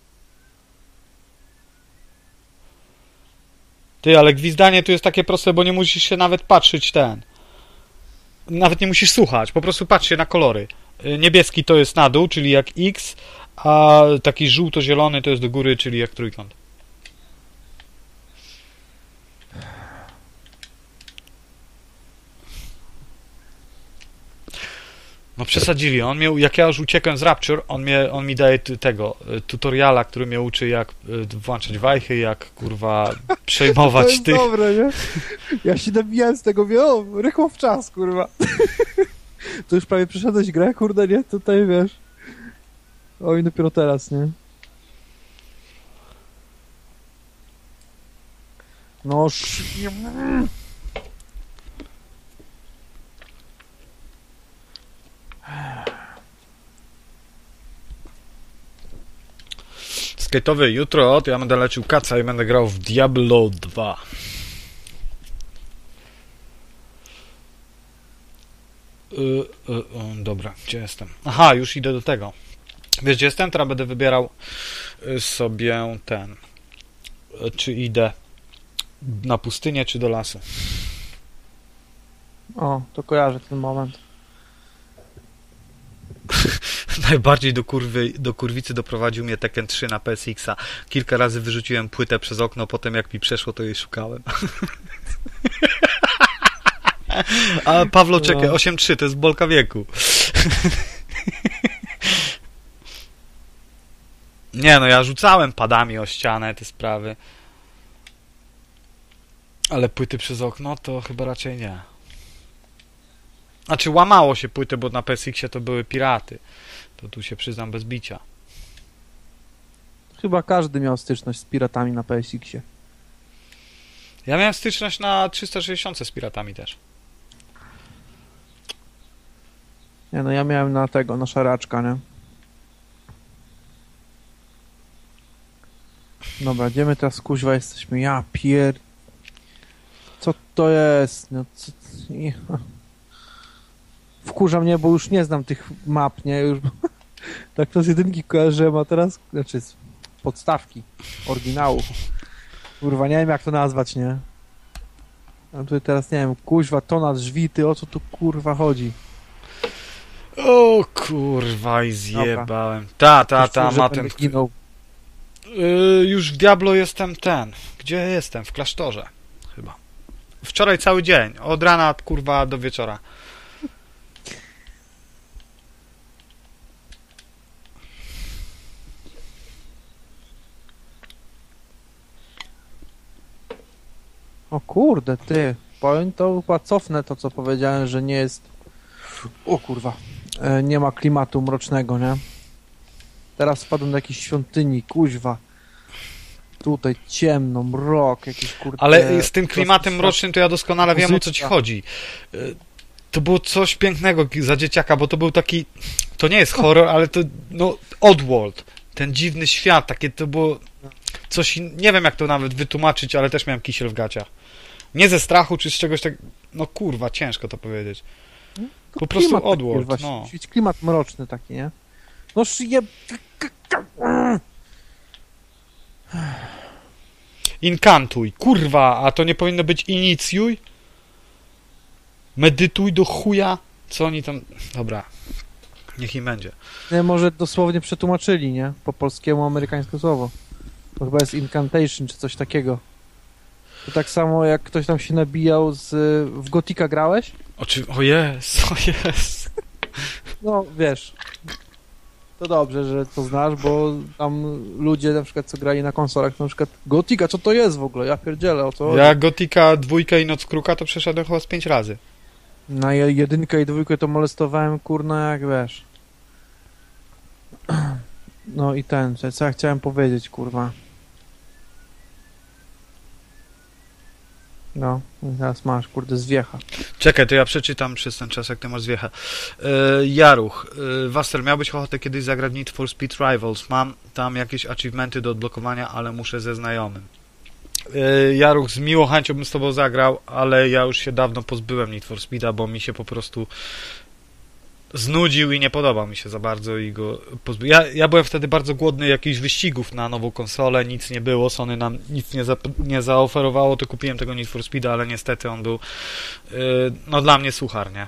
Ty, ale gwizdanie tu jest takie proste, bo nie musisz się nawet patrzeć ten. Nawet nie musisz słuchać, po prostu patrz się na kolory. Niebieski to jest na dół, czyli jak X, a taki żółto-zielony to jest do góry, czyli jak trójkąt. No przesadzili, on miał, jak ja już uciekłem z Rapture, on, mnie, on mi daje t- tego tutoriala, który mnie uczy jak y, włączać wajchy, jak kurwa przejmować To jest tych... dobre, nie? Ja się nabijałem z tego, mówię, o, rychło w czas, kurwa. To już prawie przeszedłeś grę, kurde, nie? Tutaj, wiesz. Oj, dopiero teraz, nie? No, sz... Skejtowy jutro, to ja będę lecił kaca i będę grał w Diablo dwa. Yy, yy, yy, dobra, gdzie jestem? Aha, już idę do tego. Wiesz, gdzie jestem? Teraz będę wybierał sobie ten... Czy idę na pustynię, czy do lasu. O, to kojarzę ten moment. Najbardziej do kurwy, do kurwicy doprowadził mnie Tekken trzy na P S X-a. Kilka razy wyrzuciłem płytę przez okno, potem jak mi przeszło, to jej szukałem. A Pawlo, czekaj, No. osiem trzy, to jest bolka wieku. Nie no, ja rzucałem padami o ścianę te sprawy. Ale płyty przez okno to chyba raczej nie. Znaczy łamało się płyty, bo na P S X-ie to były piraty. To tu się przyznam bez bicia. Chyba każdy miał styczność z piratami na P S X-ie. Ja miałem styczność na trzysta sześćdziesiąt z piratami też. Nie no, ja miałem na tego, na szaraczka, nie? Dobra, gdzie my teraz, kuźwa, jesteśmy? Ja pier... Co to jest? No, co... nie. Wkurza mnie, bo już nie znam tych map, nie? Już... tak to z jedynki kojarzyłem, a teraz... Znaczy, z podstawki, oryginału. Kurwa, nie wiem jak to nazwać, nie? A tutaj teraz, nie wiem, kuźwa, to na drzwi, ty, o co tu kurwa chodzi? O kurwa i zjebałem. Ta, ta, ta, ma ten... Ginął. Yy, już w Diablo jestem ten. Gdzie jestem? W klasztorze. Chyba. Wczoraj cały dzień. Od rana, kurwa, do wieczora. O kurde, ty. Powiem to, chyba cofnę to, co powiedziałem, że nie jest... O kurwa. E, nie ma klimatu mrocznego, nie? Teraz wpadłem do jakiejś świątyni, kuźwa. Tutaj ciemno, mrok, jakiś kurde... Ale z tym klimatem mrocznym to ja doskonale wiem, o co ci muzyka. chodzi. Y, To było coś pięknego za dzieciaka, bo to był taki... To nie jest horror, ale to... No, Oddworld. Ten dziwny świat, takie to było... Coś... in- Nie wiem, jak to nawet wytłumaczyć, ale też miałem kisiel w gaciach. Nie ze strachu, czy z czegoś tak... No kurwa, ciężko to powiedzieć. Po prostu Klimat taki Oddworld, właśnie, no. klimat mroczny taki, nie? No szyję... Inkantuj. Kurwa, a to nie powinno być inicjuj? Medytuj do chuja? Co oni tam... Dobra. Niech im będzie. Nie, może dosłownie przetłumaczyli, nie? Po polskiemu amerykańskie słowo. To chyba jest incantation, czy coś takiego. To tak samo jak ktoś tam się nabijał z... W Gotika grałeś? O czym... O jest, o jest. No, wiesz. To dobrze, że to znasz, bo tam ludzie na przykład, co grali na konsolach, na przykład Gotika, co to jest w ogóle? Ja pierdzielę, o co chodzi? Ja Gotika dwójkę i Noc Kruka to przeszedłem chyba z pięć razy. Na je- jedynkę i dwójkę to molestowałem, kurna, jak wiesz. No i ten, co- co ja chciałem powiedzieć, kurwa. No, i teraz masz, kurde, zwiecha. Czekaj, to ja przeczytam przez ten czas, jak ty masz zwiechę. E, Jaruch, e, Wastel, miałbyś ochotę kiedyś zagrać Need for Speed Rivals? Mam tam jakieś achievementy do odblokowania, ale muszę ze znajomym. E, Jaruch, z miłą chęcią bym z tobą zagrał, ale ja już się dawno pozbyłem Need for Speeda, bo mi się po prostu znudził i nie podobał mi się za bardzo i go pozby... ja, ja byłem wtedy bardzo głodny jakichś wyścigów na nową konsolę, nic nie było, Sony nam nic nie, za, nie zaoferowało, to kupiłem tego Need for Speeda, ale niestety on był yy, no dla mnie suchar, nie?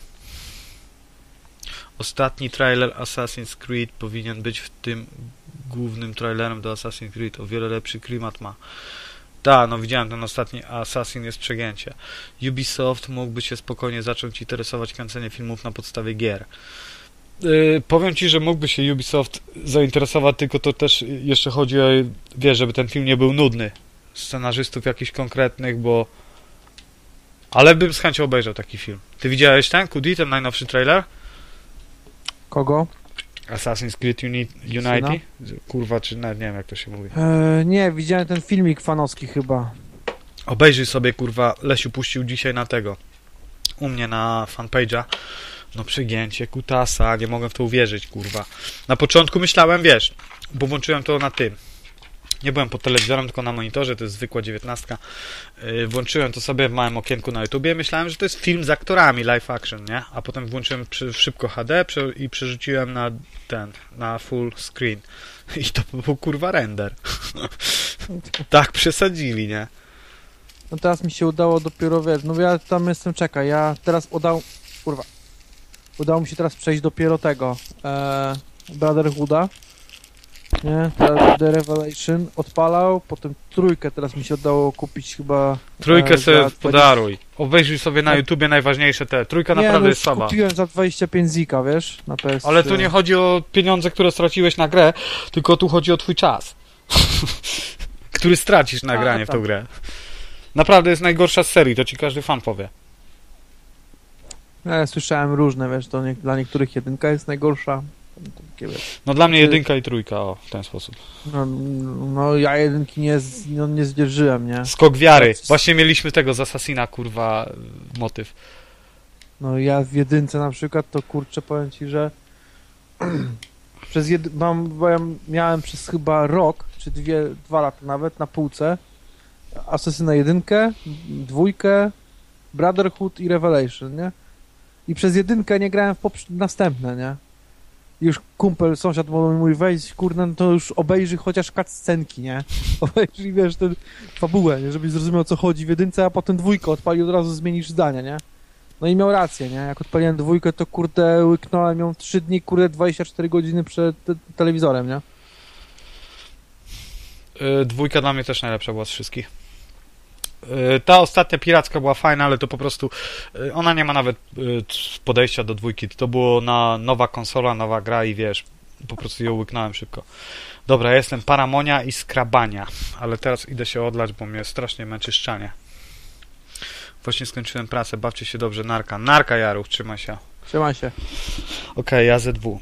Ostatni trailer Assassin's Creed powinien być w tym głównym trailerem do Assassin's Creed, o wiele lepszy klimat ma. Tak, no widziałem ten ostatni Assassin, jest przegięcie. Ubisoft mógłby się spokojnie zacząć interesować kręceniem filmów na podstawie gier. Yy, powiem ci, że mógłby się Ubisoft zainteresować, tylko to też jeszcze chodzi o, wiesz, żeby ten film nie był nudny. Scenarzystów jakichś konkretnych, bo... Ale bym z chęcią obejrzał taki film. Ty widziałeś ten, Kudi, ten najnowszy trailer? Kogo? Assassin's Creed Uni Unity? Kurwa, czy nawet nie wiem, jak to się mówi. Eee, nie, widziałem ten filmik fanowski chyba. Obejrzyj sobie, kurwa, Lesiu puścił dzisiaj na tego, u mnie na fanpage'a, no przegięcie, kutasa, nie mogę w to uwierzyć, kurwa. Na początku myślałem, wiesz, bo włączyłem to na tym, nie byłem pod telewizorem, tylko na monitorze, to jest zwykła dziewiętnastka, yy, włączyłem to sobie w małym okienku na YouTubie, myślałem, że to jest film z aktorami, live action, nie? A potem włączyłem przy, w szybko H D prze, i przerzuciłem na ten, na full screen. I to był, kurwa, render. Tak przesadzili, nie? No teraz mi się udało dopiero, wiesz, no ja tam jestem, czekaj, ja teraz udało, kurwa, udało mi się teraz przejść dopiero tego, e, Brotherhooda, nie, teraz The Revelation odpalał, potem trójkę teraz mi się udało kupić chyba... Trójkę e, sobie za dwadzieścia podaruj. Obejrzyj sobie na YouTubie najważniejsze te. Trójka Nie, naprawdę no jest już słaba. kupiłem za dwadzieścia pięć zika, wiesz, na P S trzy. Ale tu nie chodzi o pieniądze, które straciłeś na grę, tylko tu chodzi o twój czas. Który stracisz na A, granie w tak. tą grę. Naprawdę jest najgorsza z serii, to ci każdy fan powie. Ja słyszałem różne, wiesz, to nie, dla niektórych jedynka jest najgorsza. Takie, wiesz, No dla mnie Ty- jedynka i trójka, o, w ten sposób. no, no ja jedynki nie, z- no, nie zdzierżyłem, nie? Skok wiary. Tak. Właśnie mieliśmy tego z Assassina, kurwa, motyw. No ja w jedynce na przykład, to kurczę, powiem ci, że przez jed... mam, bo ja miałem przez chyba rok, czy dwie, dwa lata nawet na półce Asasyna jedynkę, dwójkę, Brotherhood i Revelation, nie? I przez jedynkę nie grałem w poprz- następne, nie? I już kumpel, sąsiad mówi, wejdź, kurde, no to już obejrzyj chociaż cutscenki, nie? Obejrzyj, wiesz, tę fabułę, nie? Żebyś zrozumiał, o co chodzi w jedynce, a potem dwójkę odpali, od razu zmienisz zdania, nie? No i miał rację, nie? Jak odpaliłem dwójkę, to kurde łyknąłem ją trzy dni, kurde dwadzieścia cztery godziny przed te telewizorem, nie? Yy, dwójka dla mnie też najlepsza była z wszystkich. Yy, ta ostatnia piracka była fajna, ale to po prostu yy, ona nie ma nawet yy, podejścia do dwójki. To było na nowa konsola, nowa gra i wiesz, po prostu ją łyknąłem szybko. Dobra, jestem Paramonia i Skrabania, ale teraz idę się odlać, bo mnie strasznie męczy szczanie. Właśnie skończyłem pracę, bawcie się dobrze, narka. Narka, Jaruch, trzymaj się. Trzymaj się. Okej, okay, ja Z W.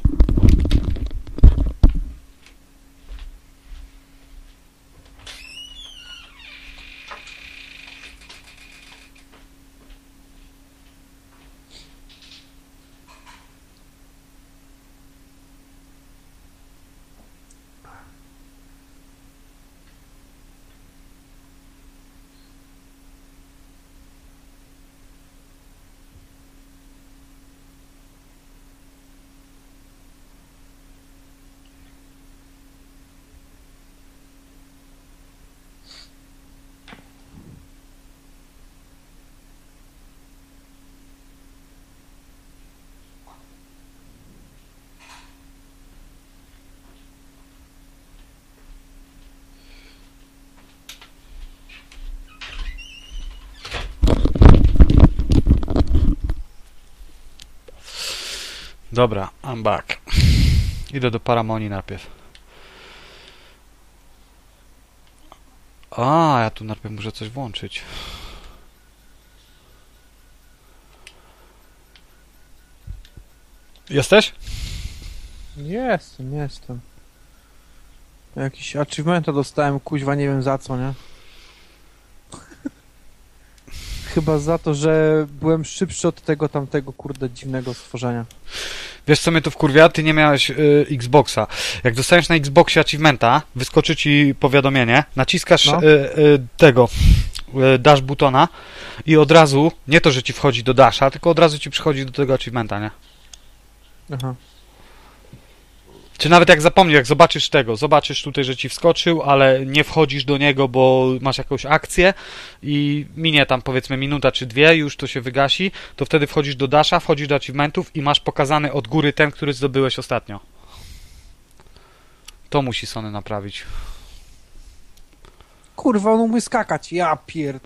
Dobra, I'm back. Idę do Paramonii najpierw. A, ja tu najpierw muszę coś włączyć. Jesteś? Jestem, jestem. Jakiś achievementa dostałem, kuźwa, nie wiem za co, nie? Chyba za to, że byłem szybszy od tego tamtego, kurde, dziwnego stworzenia. Wiesz co mnie tu wkurwia? Ty nie miałeś y, Xboxa. Jak dostajesz na Xboxie achievementa, wyskoczy ci powiadomienie, naciskasz No. y, y, tego y, dash butona i od razu, nie to, że ci wchodzi do dasha, tylko od razu ci przychodzi do tego achievementa, nie? Aha. Czy nawet jak zapomnisz, jak zobaczysz tego, zobaczysz tutaj, że ci wskoczył, ale nie wchodzisz do niego, bo masz jakąś akcję i minie tam powiedzmy minuta czy dwie, już to się wygasi, to wtedy wchodzisz do dasha, wchodzisz do achievementów i masz pokazany od góry ten, który zdobyłeś ostatnio. To musi Sony naprawić. Kurwa, on umie skakać, ja pierd...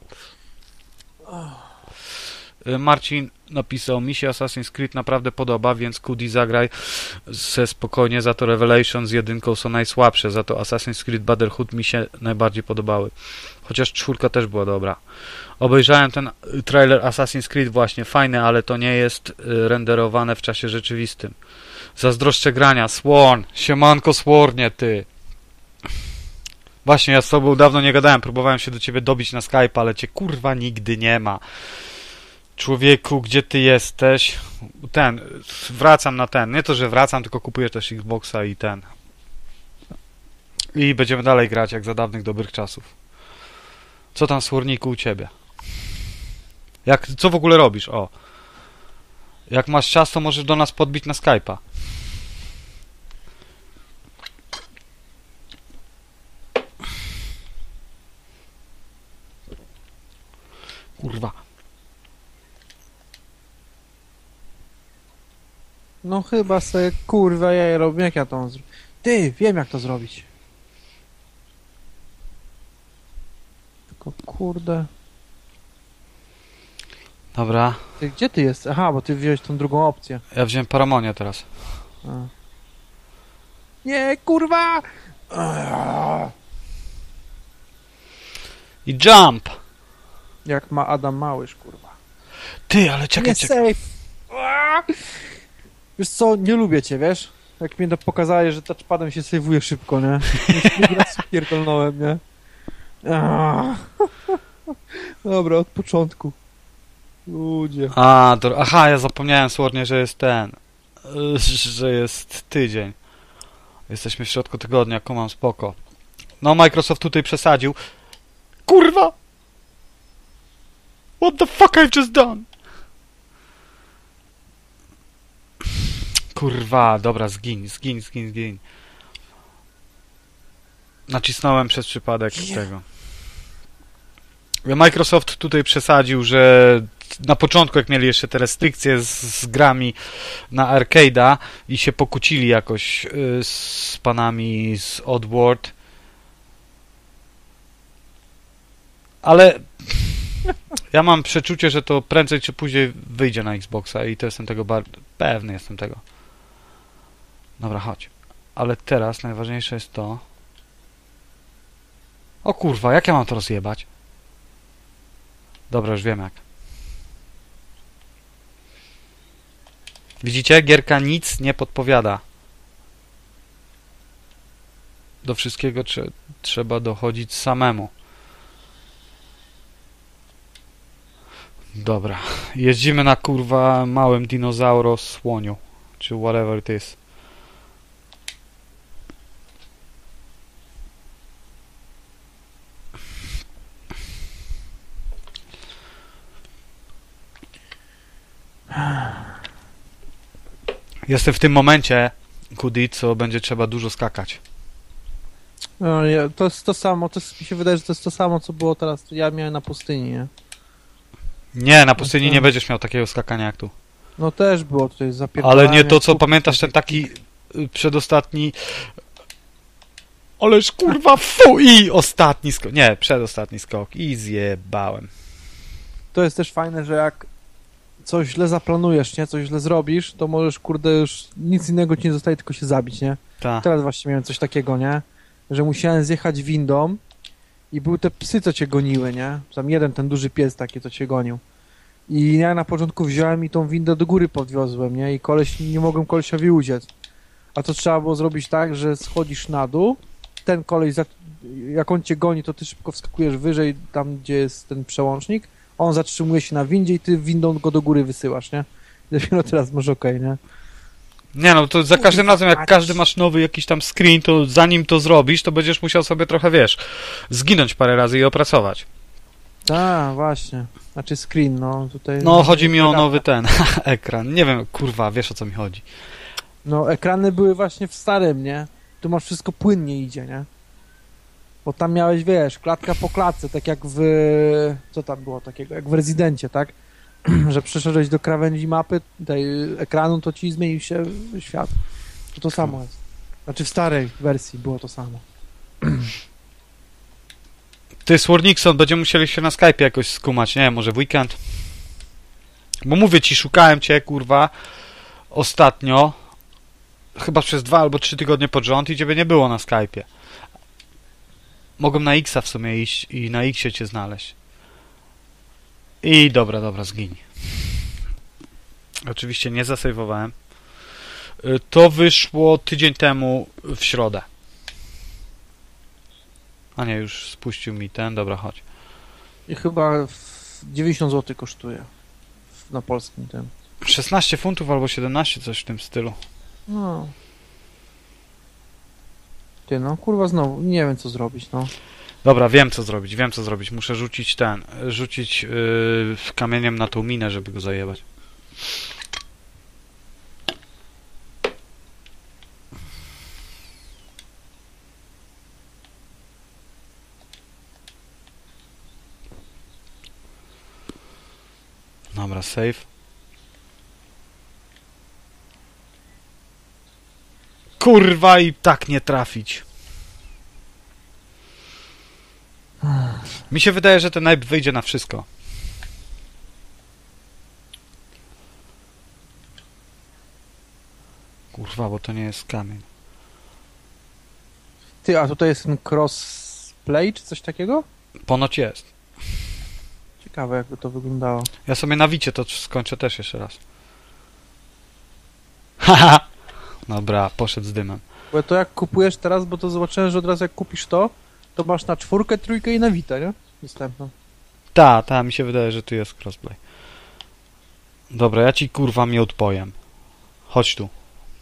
Marcin napisał, mi się Assassin's Creed naprawdę podoba, więc Kudi zagraj se spokojnie, za to Revelation z jedynką są najsłabsze, za to Assassin's Creed Brotherhood mi się najbardziej podobały. Chociaż czwórka też była dobra. Obejrzałem ten trailer Assassin's Creed właśnie, fajny, ale to nie jest renderowane w czasie rzeczywistym. Zazdroszczę grania, Sworn, siemanko Swornie, ty. Właśnie, ja z tobą dawno nie gadałem, próbowałem się do ciebie dobić na Skype, ale cię kurwa nigdy nie ma. Człowieku, gdzie ty jesteś? Ten, wracam na ten. Nie to, że wracam, tylko kupuję też Xboxa i ten. I będziemy dalej grać, jak za dawnych dobrych czasów. Co tam, Słorniku, u ciebie? Jak, co w ogóle robisz? O. Jak masz czas, to możesz do nas podbić na Skype'a. Kurwa. No chyba se, kurwa, ja je robię, jak ja to mam zrobić? Ty, wiem jak to zrobić. Tylko kurde... Dobra. Ty, gdzie ty jesteś? Aha, bo ty wziąłeś tą drugą opcję. Ja wziąłem Paramonię teraz. A. Nie, kurwa! Aaaa. I jump! Jak ma Adam Małysz, kurwa. Ty, ale czekaj, Nie czekaj. safe! Aaaa. Wiesz co, nie lubię cię, wiesz? Jak mnie to pokazałeś, że touchpadem się sejwuje szybko, nie? Już raz pierdolnąłem, nie? Aaaa. Dobra, od początku. Ludzie. A, to, aha, ja zapomniałem słownie, że jest ten, że jest tydzień. Jesteśmy w środku tygodnia, kumam, spoko. No, Microsoft tutaj przesadził. Kurwa! What the fuck I've just done? Kurwa, dobra, zgiń, zgiń, zgiń, zgiń. Nacisnąłem przez przypadek Nie. tego. Microsoft tutaj przesadził, że na początku, jak mieli jeszcze te restrykcje z, z grami na arcade'a i się pokłócili jakoś y, z panami z Oddworld, ale ja mam przeczucie, że to prędzej czy później wyjdzie na Xboxa i to jestem tego bardzo pewny, jestem tego. Dobra, chodź. Ale teraz najważniejsze jest to... O kurwa, jak ja mam to rozjebać? Dobra, już wiem jak. Widzicie? Gierka nic nie podpowiada. Do wszystkiego trze trzeba dochodzić samemu. Dobra. Jeździmy na kurwa małym dinozauro słoniu. Czy whatever it is. Jestem w tym momencie, Kudi, co będzie trzeba dużo skakać. No, ja, to jest to samo, to jest, mi się wydaje, że to jest to samo, co było teraz, ja miałem na pustyni, nie? Nie, na pustyni nie będziesz miał takiego skakania jak tu. No też było tutaj zapierdalanie. Ale nie to, co pamiętasz, ten taki y, przedostatni... Ależ kurwa, fu! I ostatni skok. Nie, przedostatni skok. I zjebałem. To jest też fajne, że jak coś źle zaplanujesz, nie? Coś źle zrobisz, to możesz, kurde, już nic innego ci nie zostaje, tylko się zabić, nie? Ta. Teraz właśnie miałem coś takiego, nie? Że musiałem zjechać windą i były te psy, co cię goniły, nie? Tam jeden, ten duży pies taki, co cię gonił. I ja na początku wziąłem i tą windę do góry podwiozłem, nie? I koleś, nie mogłem kolesiowi uciec. A to trzeba było zrobić tak, że schodzisz na dół, ten koleś, za... jak on cię goni, to ty szybko wskakujesz wyżej, tam gdzie jest ten przełącznik, on zatrzymuje się na windzie i ty windą go do góry wysyłasz, nie? I dopiero teraz może okej, okay, nie? Nie no, to za każdym razem, jak każdy masz nowy jakiś tam screen, to zanim to zrobisz, to będziesz musiał sobie trochę, wiesz, zginąć parę razy i opracować. Tak, właśnie. Znaczy screen, no tutaj... No, chodzi mi o nowy ten ekran. Nie wiem, kurwa, wiesz o co mi chodzi. No, ekrany były właśnie w starym, nie? Tu masz wszystko płynnie idzie, nie? Bo tam miałeś, wiesz, klatka po klatce, tak jak w... Co tam było takiego? Jak w Rezydencie, tak? Że przyszedłeś do krawędzi mapy, tej ekranu, to ci zmienił się świat. To to samo jest. Znaczy w starej wersji było to samo. Ty, Swornixon, będziemy musieli się na Skype'ie jakoś skumać, nie wiem, może w weekend? Bo mówię ci, szukałem cię, kurwa, ostatnio, chyba przez dwa albo trzy tygodnie pod rząd i ciebie nie było na Skype'ie. Mogłem na Xa w sumie iść i na Xie cię znaleźć. I dobra, dobra, zgiń. Oczywiście nie zasejwowałem. To wyszło tydzień temu w środę. A nie, już spuścił mi ten, dobra, chodź. I chyba dziewięćdziesiąt złotych kosztuje na polskim tym. szesnaście funtów albo siedemnaście, coś w tym stylu. No. Ty, no kurwa znowu, nie wiem co zrobić, no. Dobra, wiem co zrobić, wiem co zrobić. Muszę rzucić ten, rzucić yy, kamieniem na tą minę, żeby go zajebać. Dobra, save. Kurwa, i tak nie trafić. Mi się wydaje, że ten najp wyjdzie na wszystko. Kurwa, bo to nie jest kamień. Ty, a tutaj jest ten crossplay czy coś takiego? Ponoć jest. Ciekawe jakby to wyglądało. Ja sobie na wicie to skończę też jeszcze raz. Haha! Dobra, poszedł z dymem. Bo to jak kupujesz teraz, bo to zobaczyłem, że od razu jak kupisz to, to masz na czwórkę, trójkę i na Vita, nie? Dostępną. Ta, ta, mi się wydaje, że tu jest crossplay. Dobra, ja ci kurwa miód pojem. Chodź tu.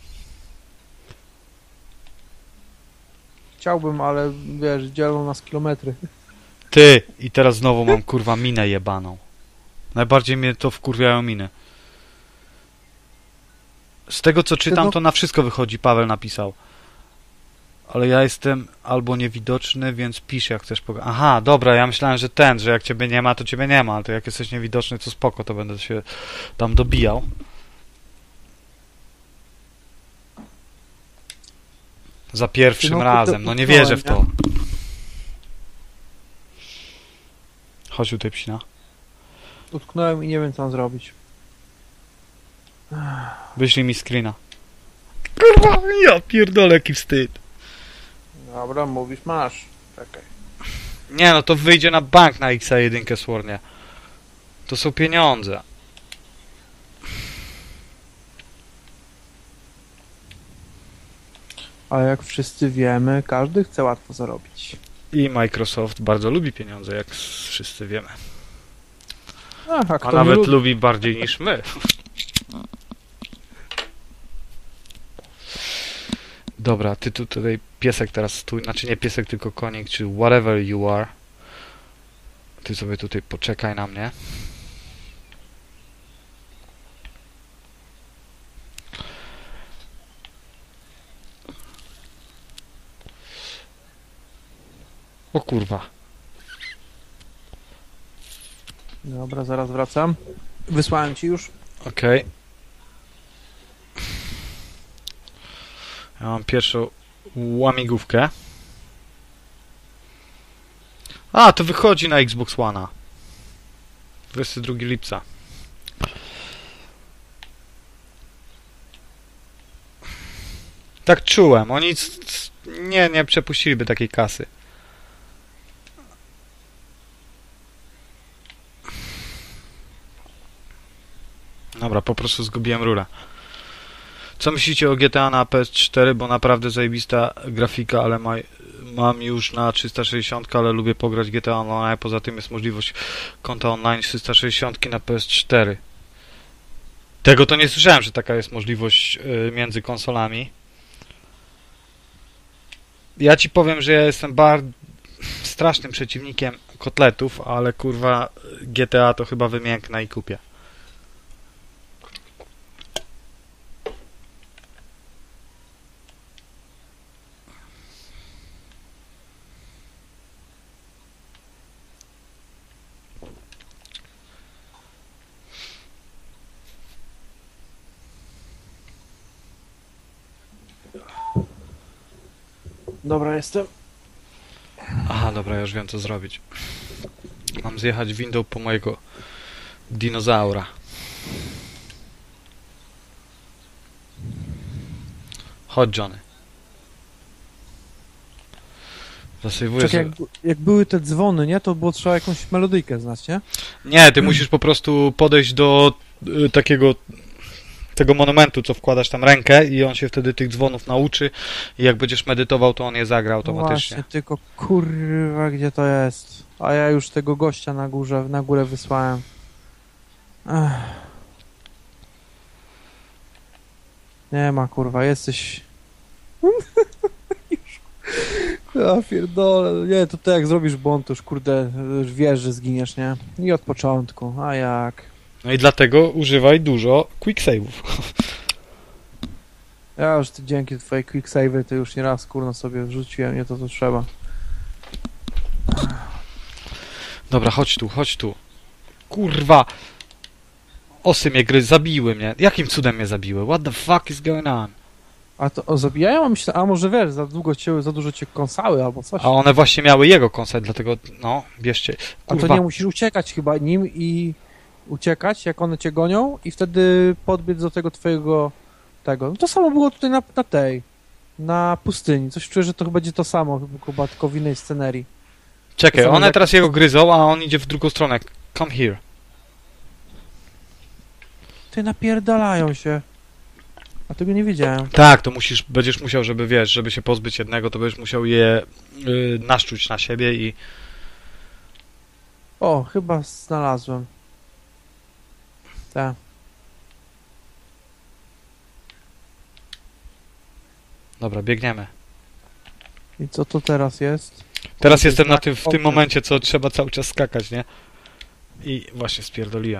Chciałbym, ale wiesz, dzielą nas kilometry. Ty! I teraz znowu mam kurwa minę jebaną. Najbardziej mnie to wkurwiają miny. Z tego co czytam, to na wszystko wychodzi, Paweł napisał. Ale ja jestem albo niewidoczny, więc pisz jak chcesz pogadać. Aha, dobra, ja myślałem, że ten, że jak ciebie nie ma, to ciebie nie ma, ale to jak jesteś niewidoczny, to spoko, to będę się tam dobijał. Za pierwszym No, to razem, no nie utknąłem, wierzę w to. Chodź tutaj, psina. Utknąłem i nie wiem co mam zrobić. Wyślij mi screena. Kurwa, ja pierdolę, jaki wstyd. Dobra, mówisz, masz. Czekaj. Nie no, to wyjdzie na bank na X jeden słornie. To są pieniądze. Ale jak wszyscy wiemy, każdy chce łatwo zarobić. I Microsoft bardzo lubi pieniądze, jak wszyscy wiemy. Ach, a A kto nie nawet lubi? lubi bardziej niż my. Dobra, ty tu tutaj piesek teraz stój, znaczy nie piesek, tylko konik, czy whatever you are. Ty sobie tutaj poczekaj na mnie. O kurwa. Dobra, zaraz wracam. Wysłałem ci już. Okej. Ja mam pierwszą łamigłówkę. A, to wychodzi na Xbox One'a. dwudziestego drugiego lipca. Tak czułem. Oni c- c- nie, nie przepuściliby takiej kasy. Dobra, po prostu zgubiłem rurę. Co myślicie o G T A na P S cztery? Bo naprawdę zajebista grafika, ale ma, mam już na trzysta sześćdziesiąt, ale lubię pograć G T A Online. Poza tym jest możliwość konta online trzysta sześćdziesiąt na P S cztery. Tego to nie słyszałem, że taka jest możliwość y, między konsolami. Ja ci powiem, że ja jestem bardzo strasznym przeciwnikiem kotletów, ale kurwa G T A to chyba wymięknę i kupię. Dobra, jestem. Aha, dobra, ja już wiem co zrobić. Mam zjechać windą po mojego dinozaura. Chodź, Johnny. Zasejwuję Czekaj, sobie. jak, jak były te dzwony, nie? To było trzeba jakąś melodyjkę znać, nie? Nie, ty musisz po prostu podejść do y, takiego tego monumentu, co wkładasz tam rękę i on się wtedy tych dzwonów nauczy i jak będziesz medytował, to on je zagra No automatycznie. właśnie, tylko kurwa, gdzie to jest? A ja już tego gościa na górze, na górę wysłałem. Ech. Nie ma, kurwa, jesteś... Ja pierdolę, nie, to ty jak zrobisz błąd, to już kurde, już wiesz, że zginiesz, nie? I od początku, a jak? No i dlatego używaj dużo quick save'ów. Ja już ty, dzięki twojej quick save to już nieraz kurno sobie wrzuciłem, nie to to trzeba. Dobra, chodź tu, chodź tu. Kurwa! Osy mnie gry, zabiły mnie. Jakim cudem mnie zabiły? What the fuck is going on? A to o, zabijają? A myślę, a może wiesz, za długo cię, za dużo cię kąsały albo coś. A one właśnie miały jego konsent, dlatego no, bierzcie. A to Kurwa. nie musisz uciekać chyba nim i uciekać, jak one cię gonią i wtedy podbiec do tego twojego tego. No to samo było tutaj na, na tej, na pustyni. Coś czuję, że to chyba będzie to samo, chyba tylko w innej scenerii. Czekaj, to samo one jak- teraz jego gryzą, a on idzie w drugą stronę. Come here. Ty napierdalają się. A tego nie wiedziałem. Tak, to musisz, będziesz musiał, żeby wiesz, żeby się pozbyć jednego, to będziesz musiał je y, naszczuć na siebie i O, chyba znalazłem. Tak. dobra, biegniemy. I co to teraz jest? Teraz To jestem jest na tak tym, w tym okno. momencie, co trzeba cały czas skakać, nie? I właśnie spierdoliłem.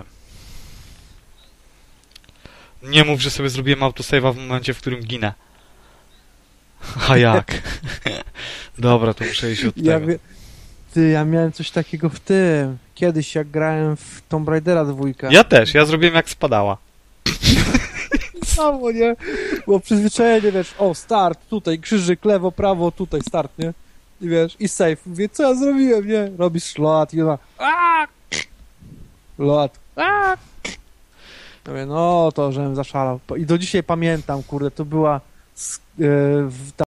Nie mów, że sobie zrobiłem autosave'a w momencie, w którym ginę. A jak? Dobra, to muszę iść od Ja tego. wie... Ty, ja miałem coś takiego w tym. Kiedyś jak grałem w Tomb Raidera dwójkę. Ja też, ja zrobiłem jak spadała. Samo, nie? Bo przyzwyczajenie, wiesz, o, start, tutaj, krzyżyk, lewo, prawo, tutaj, start, nie? I wiesz, i save. Mówię, co ja zrobiłem, nie? Robisz load i ona, aaa! Load, aaa! Mówię, no, to żebym zaszalał. I do dzisiaj pamiętam, kurde, to była sk- e, w, ta